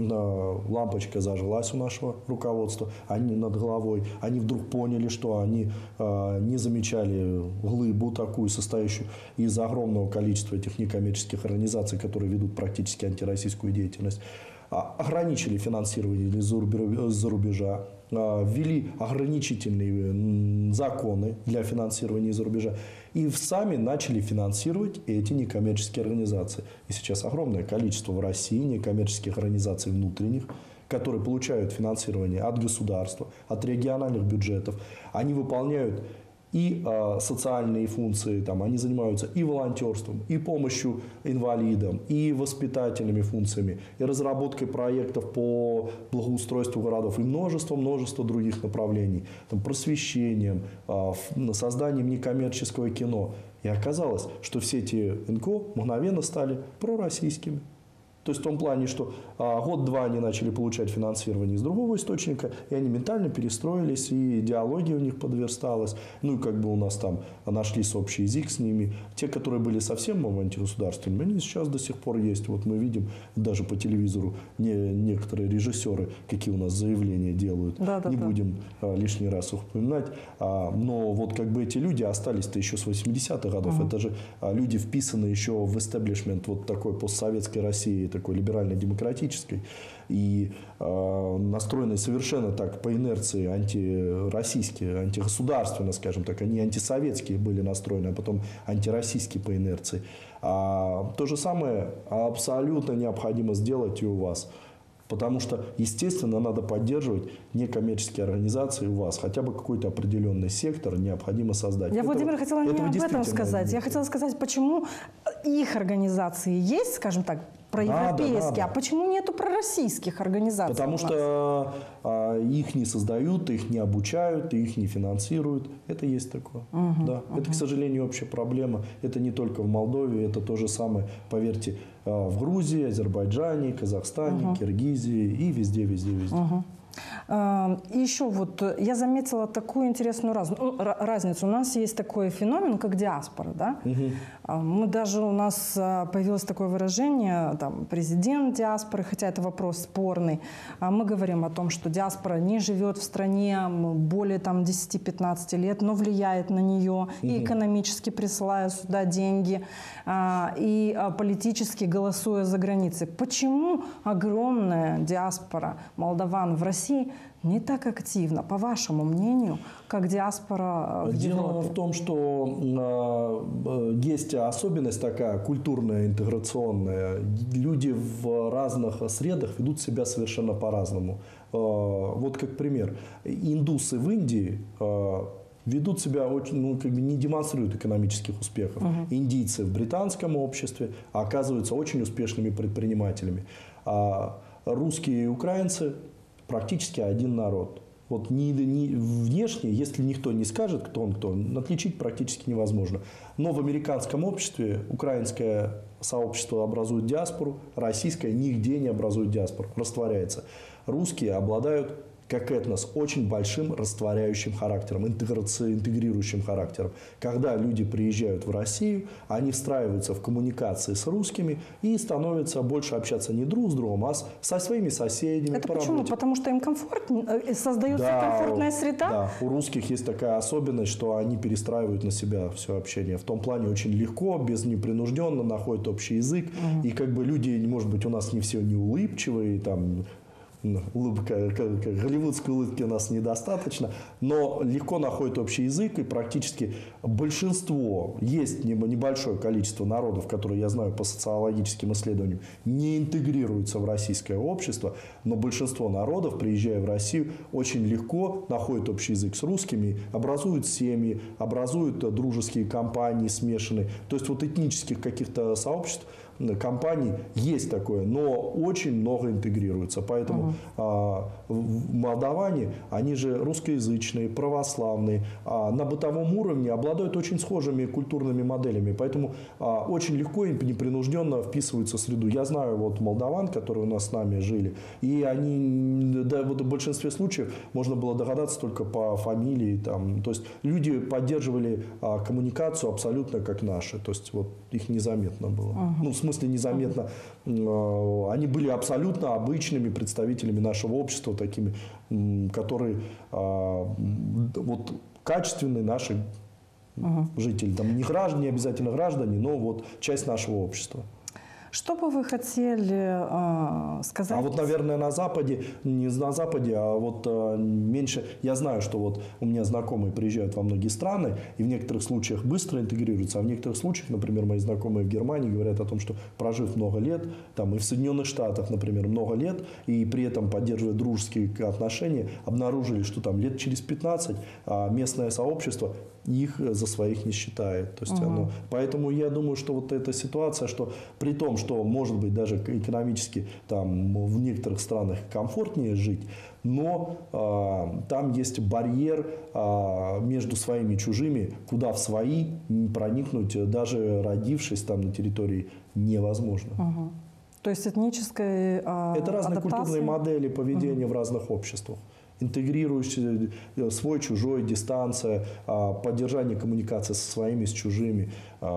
лампочка зажглась у нашего руководства, они над головой, они вдруг поняли, что они э, не замечали глыбу такую, состоящую из огромного количества этих некоммерческих организаций, которые ведут практически антироссийскую деятельность, ограничили финансирование из-за рубежа, ввели ограничительные законы для финансирования из-за рубежа и сами начали финансировать эти некоммерческие организации. И сейчас огромное количество в России некоммерческих организаций внутренних, которые получают финансирование от государства, от региональных бюджетов. Они выполняют и э, социальные функции, там, они занимаются и волонтерством, и помощью инвалидам, и воспитательными функциями, и разработкой проектов по благоустройству городов, и множество-множество других направлений, там, просвещением, э, созданием некоммерческого кино. И оказалось, что все эти эн ка о мгновенно стали пророссийскими. То есть в том плане, что а, год-два они начали получать финансирование из другого источника, и они ментально перестроились, и идеология у них подверсталась. Ну и как бы у нас там нашлись общий язык с ними. Те, которые были совсем антигосударственными, они сейчас до сих пор есть. Вот мы видим даже по телевизору не, некоторые режиссеры, какие у нас заявления делают. Да, да, не да. будем а, лишний раз их упоминать. А, но вот как бы эти люди остались-то еще с восьмидесятых годов. Угу. Это же а, люди, вписанные еще в истеблишмент вот такой постсоветской России, такой либерально-демократической, и э, настроенной совершенно так по инерции антироссийские, антигосударственно, скажем так, они антисоветские были настроены, а потом антироссийские по инерции. А то же самое абсолютно необходимо сделать и у вас. Потому что, естественно, надо поддерживать некоммерческие организации у вас. Хотя бы какой-то определенный сектор необходимо создать. Я, этого, Владимир, хотела не об этом сказать. Нет. Я хотела сказать, почему их организации есть, скажем так, проевропейские, надо, надо. а почему нету пророссийских организаций? Потому что а, их не создают, их не обучают, их не финансируют. Это есть такое. Угу, да. угу. Это, к сожалению, общая проблема. Это не только в Молдове, это то же самое, поверьте, в Грузии, Азербайджане, Казахстане, угу. Киргизии и везде, везде, везде. Угу. И еще вот я заметила такую интересную раз, ну, разницу. У нас есть такой феномен, как диаспора, да? Угу. Мы даже, у нас появилось такое выражение, там, президент диаспоры, хотя это вопрос спорный. Мы говорим о том, что диаспора не живет в стране более там десяти-пятнадцати лет, но влияет на нее угу. и экономически присылая сюда деньги, и политически голосуя за границей. Почему огромная диаспора молдаван в России не так активно, по вашему мнению, как диаспора в Европе? Дело в том, что э, есть особенность такая культурная, интеграционная. Люди в разных средах ведут себя совершенно по-разному. Э, вот как пример. Индусы в Индии э, ведут себя очень, ну, как бы не демонстрируют экономических успехов. Uh-huh. Индийцы в британском обществе оказываются очень успешными предпринимателями. А русские и украинцы практически один народ. Вот не, не, внешне, если никто не скажет, кто он кто, отличить практически невозможно. Но в американском обществе украинское сообщество образует диаспору, российское нигде не образует диаспору, растворяется. Русские обладают, как этнос, очень большим растворяющим характером, интегрирующим характером. Когда люди приезжают в Россию, они встраиваются в коммуникации с русскими и становятся больше общаться не друг с другом, а со своими соседями. Это почему? Работе. Потому что им комфортно, создается да, комфортная среда? Да, у русских есть такая особенность, что они перестраивают на себя все общение. В том плане очень легко, без непринужденно, находят общий язык. Угу. И как бы люди, может быть, у нас не все не улыбчивые, там, улыбка, как, как, голливудской улыбки у нас недостаточно, но легко находит общий язык, и практически большинство, есть небольшое количество народов, которые я знаю по социологическим исследованиям, не интегрируются в российское общество, но большинство народов, приезжая в Россию, очень легко находят общий язык с русскими, образуют семьи, образуют дружеские компании смешанные, то есть вот этнических каких-то сообществ, компаний есть такое, но очень много интегрируется. Поэтому uh-huh. а, молдаване, они же русскоязычные, православные, а на бытовом уровне обладают очень схожими культурными моделями. Поэтому а, очень легко и непринужденно вписываются в среду. Я знаю вот молдаван, которые у нас с нами жили, и они, да, вот в большинстве случаев можно было догадаться только по фамилии. Там, то есть люди поддерживали а, коммуникацию абсолютно как наши. То есть вот их незаметно было. Uh-huh. Ну, в смысле незаметно. Uh-huh. Они были абсолютно обычными представителями нашего общества, такими, которые а, вот качественные наши uh-huh. жители. Там не граждане, не обязательно граждане, но вот часть нашего общества. Что бы вы хотели э, сказать? А вот, наверное, на Западе, не на Западе, а вот э, меньше. Я знаю, что вот у меня знакомые приезжают во многие страны, и в некоторых случаях быстро интегрируются, а в некоторых случаях, например, мои знакомые в Германии говорят о том, что прожив много лет, там и в Соединенных Штатах, например, много лет, и при этом поддерживая дружеские отношения, обнаружили, что там лет через пятнадцать а местное сообщество их за своих не считает. То есть угу. оно, поэтому я думаю, что вот эта ситуация, что при том, что может быть даже экономически там в некоторых странах комфортнее жить, но а, там есть барьер а, между своими и чужими, куда в свои проникнуть, даже родившись там на территории, невозможно. Угу. То есть этническая а, Это разные адаптация? Культурные модели поведения угу. в разных обществах. Интегрирующий свой, чужой, дистанция, поддержание коммуникации со своими, с чужими.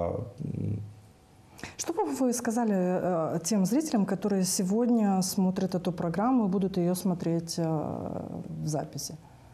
Что бы вы сказали тем зрителям, которые сегодня смотрят эту программу и будут ее смотреть в записи?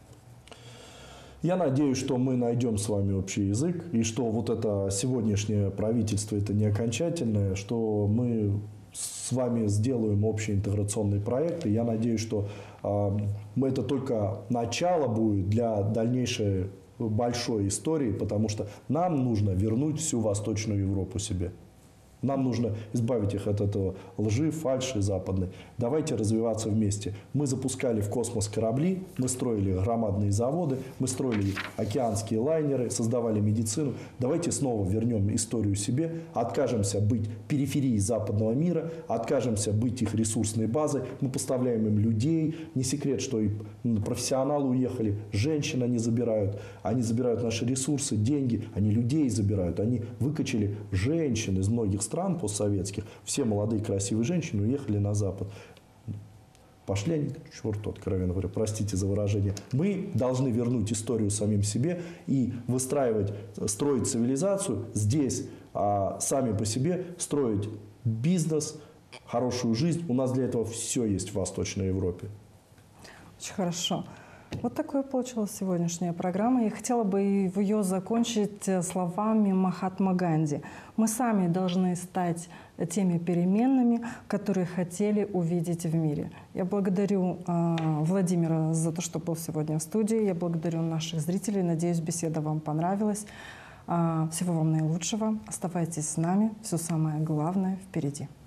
Я надеюсь, что мы найдем с вами общий язык, и что вот это сегодняшнее правительство, это не окончательное, что мы с вами сделаем общий интеграционный проект. И я надеюсь, что э, это только начало будет для дальнейшей большой истории, потому что нам нужно вернуть всю Восточную Европу себе. Нам нужно избавить их от этого лжи, фальши западной. Давайте развиваться вместе. Мы запускали в космос корабли, мы строили громадные заводы, мы строили океанские лайнеры, создавали медицину. Давайте снова вернем историю себе, откажемся быть периферией западного мира, откажемся быть их ресурсной базой. Мы поставляем им людей. Не секрет, что и профессионалы уехали, женщин они забирают. Они забирают наши ресурсы, деньги, они людей забирают. Они выкачали женщин из многих стран. стран постсоветских, все молодые красивые женщины уехали на Запад. Пошли они к черту, откровенно говоря, простите за выражение. Мы должны вернуть историю самим себе и выстраивать, строить цивилизацию здесь, а сами по себе строить бизнес, хорошую жизнь. У нас для этого все есть в Восточной Европе. Очень хорошо. Вот такой получилась сегодняшняя программа. Я хотела бы ее закончить словами Махатма Ганди. Мы сами должны стать теми переменными, которые хотели увидеть в мире. Я благодарю э, Владимира за то, что был сегодня в студии. Я благодарю наших зрителей. Надеюсь, беседа вам понравилась. Э, всего вам наилучшего. Оставайтесь с нами. Все самое главное впереди.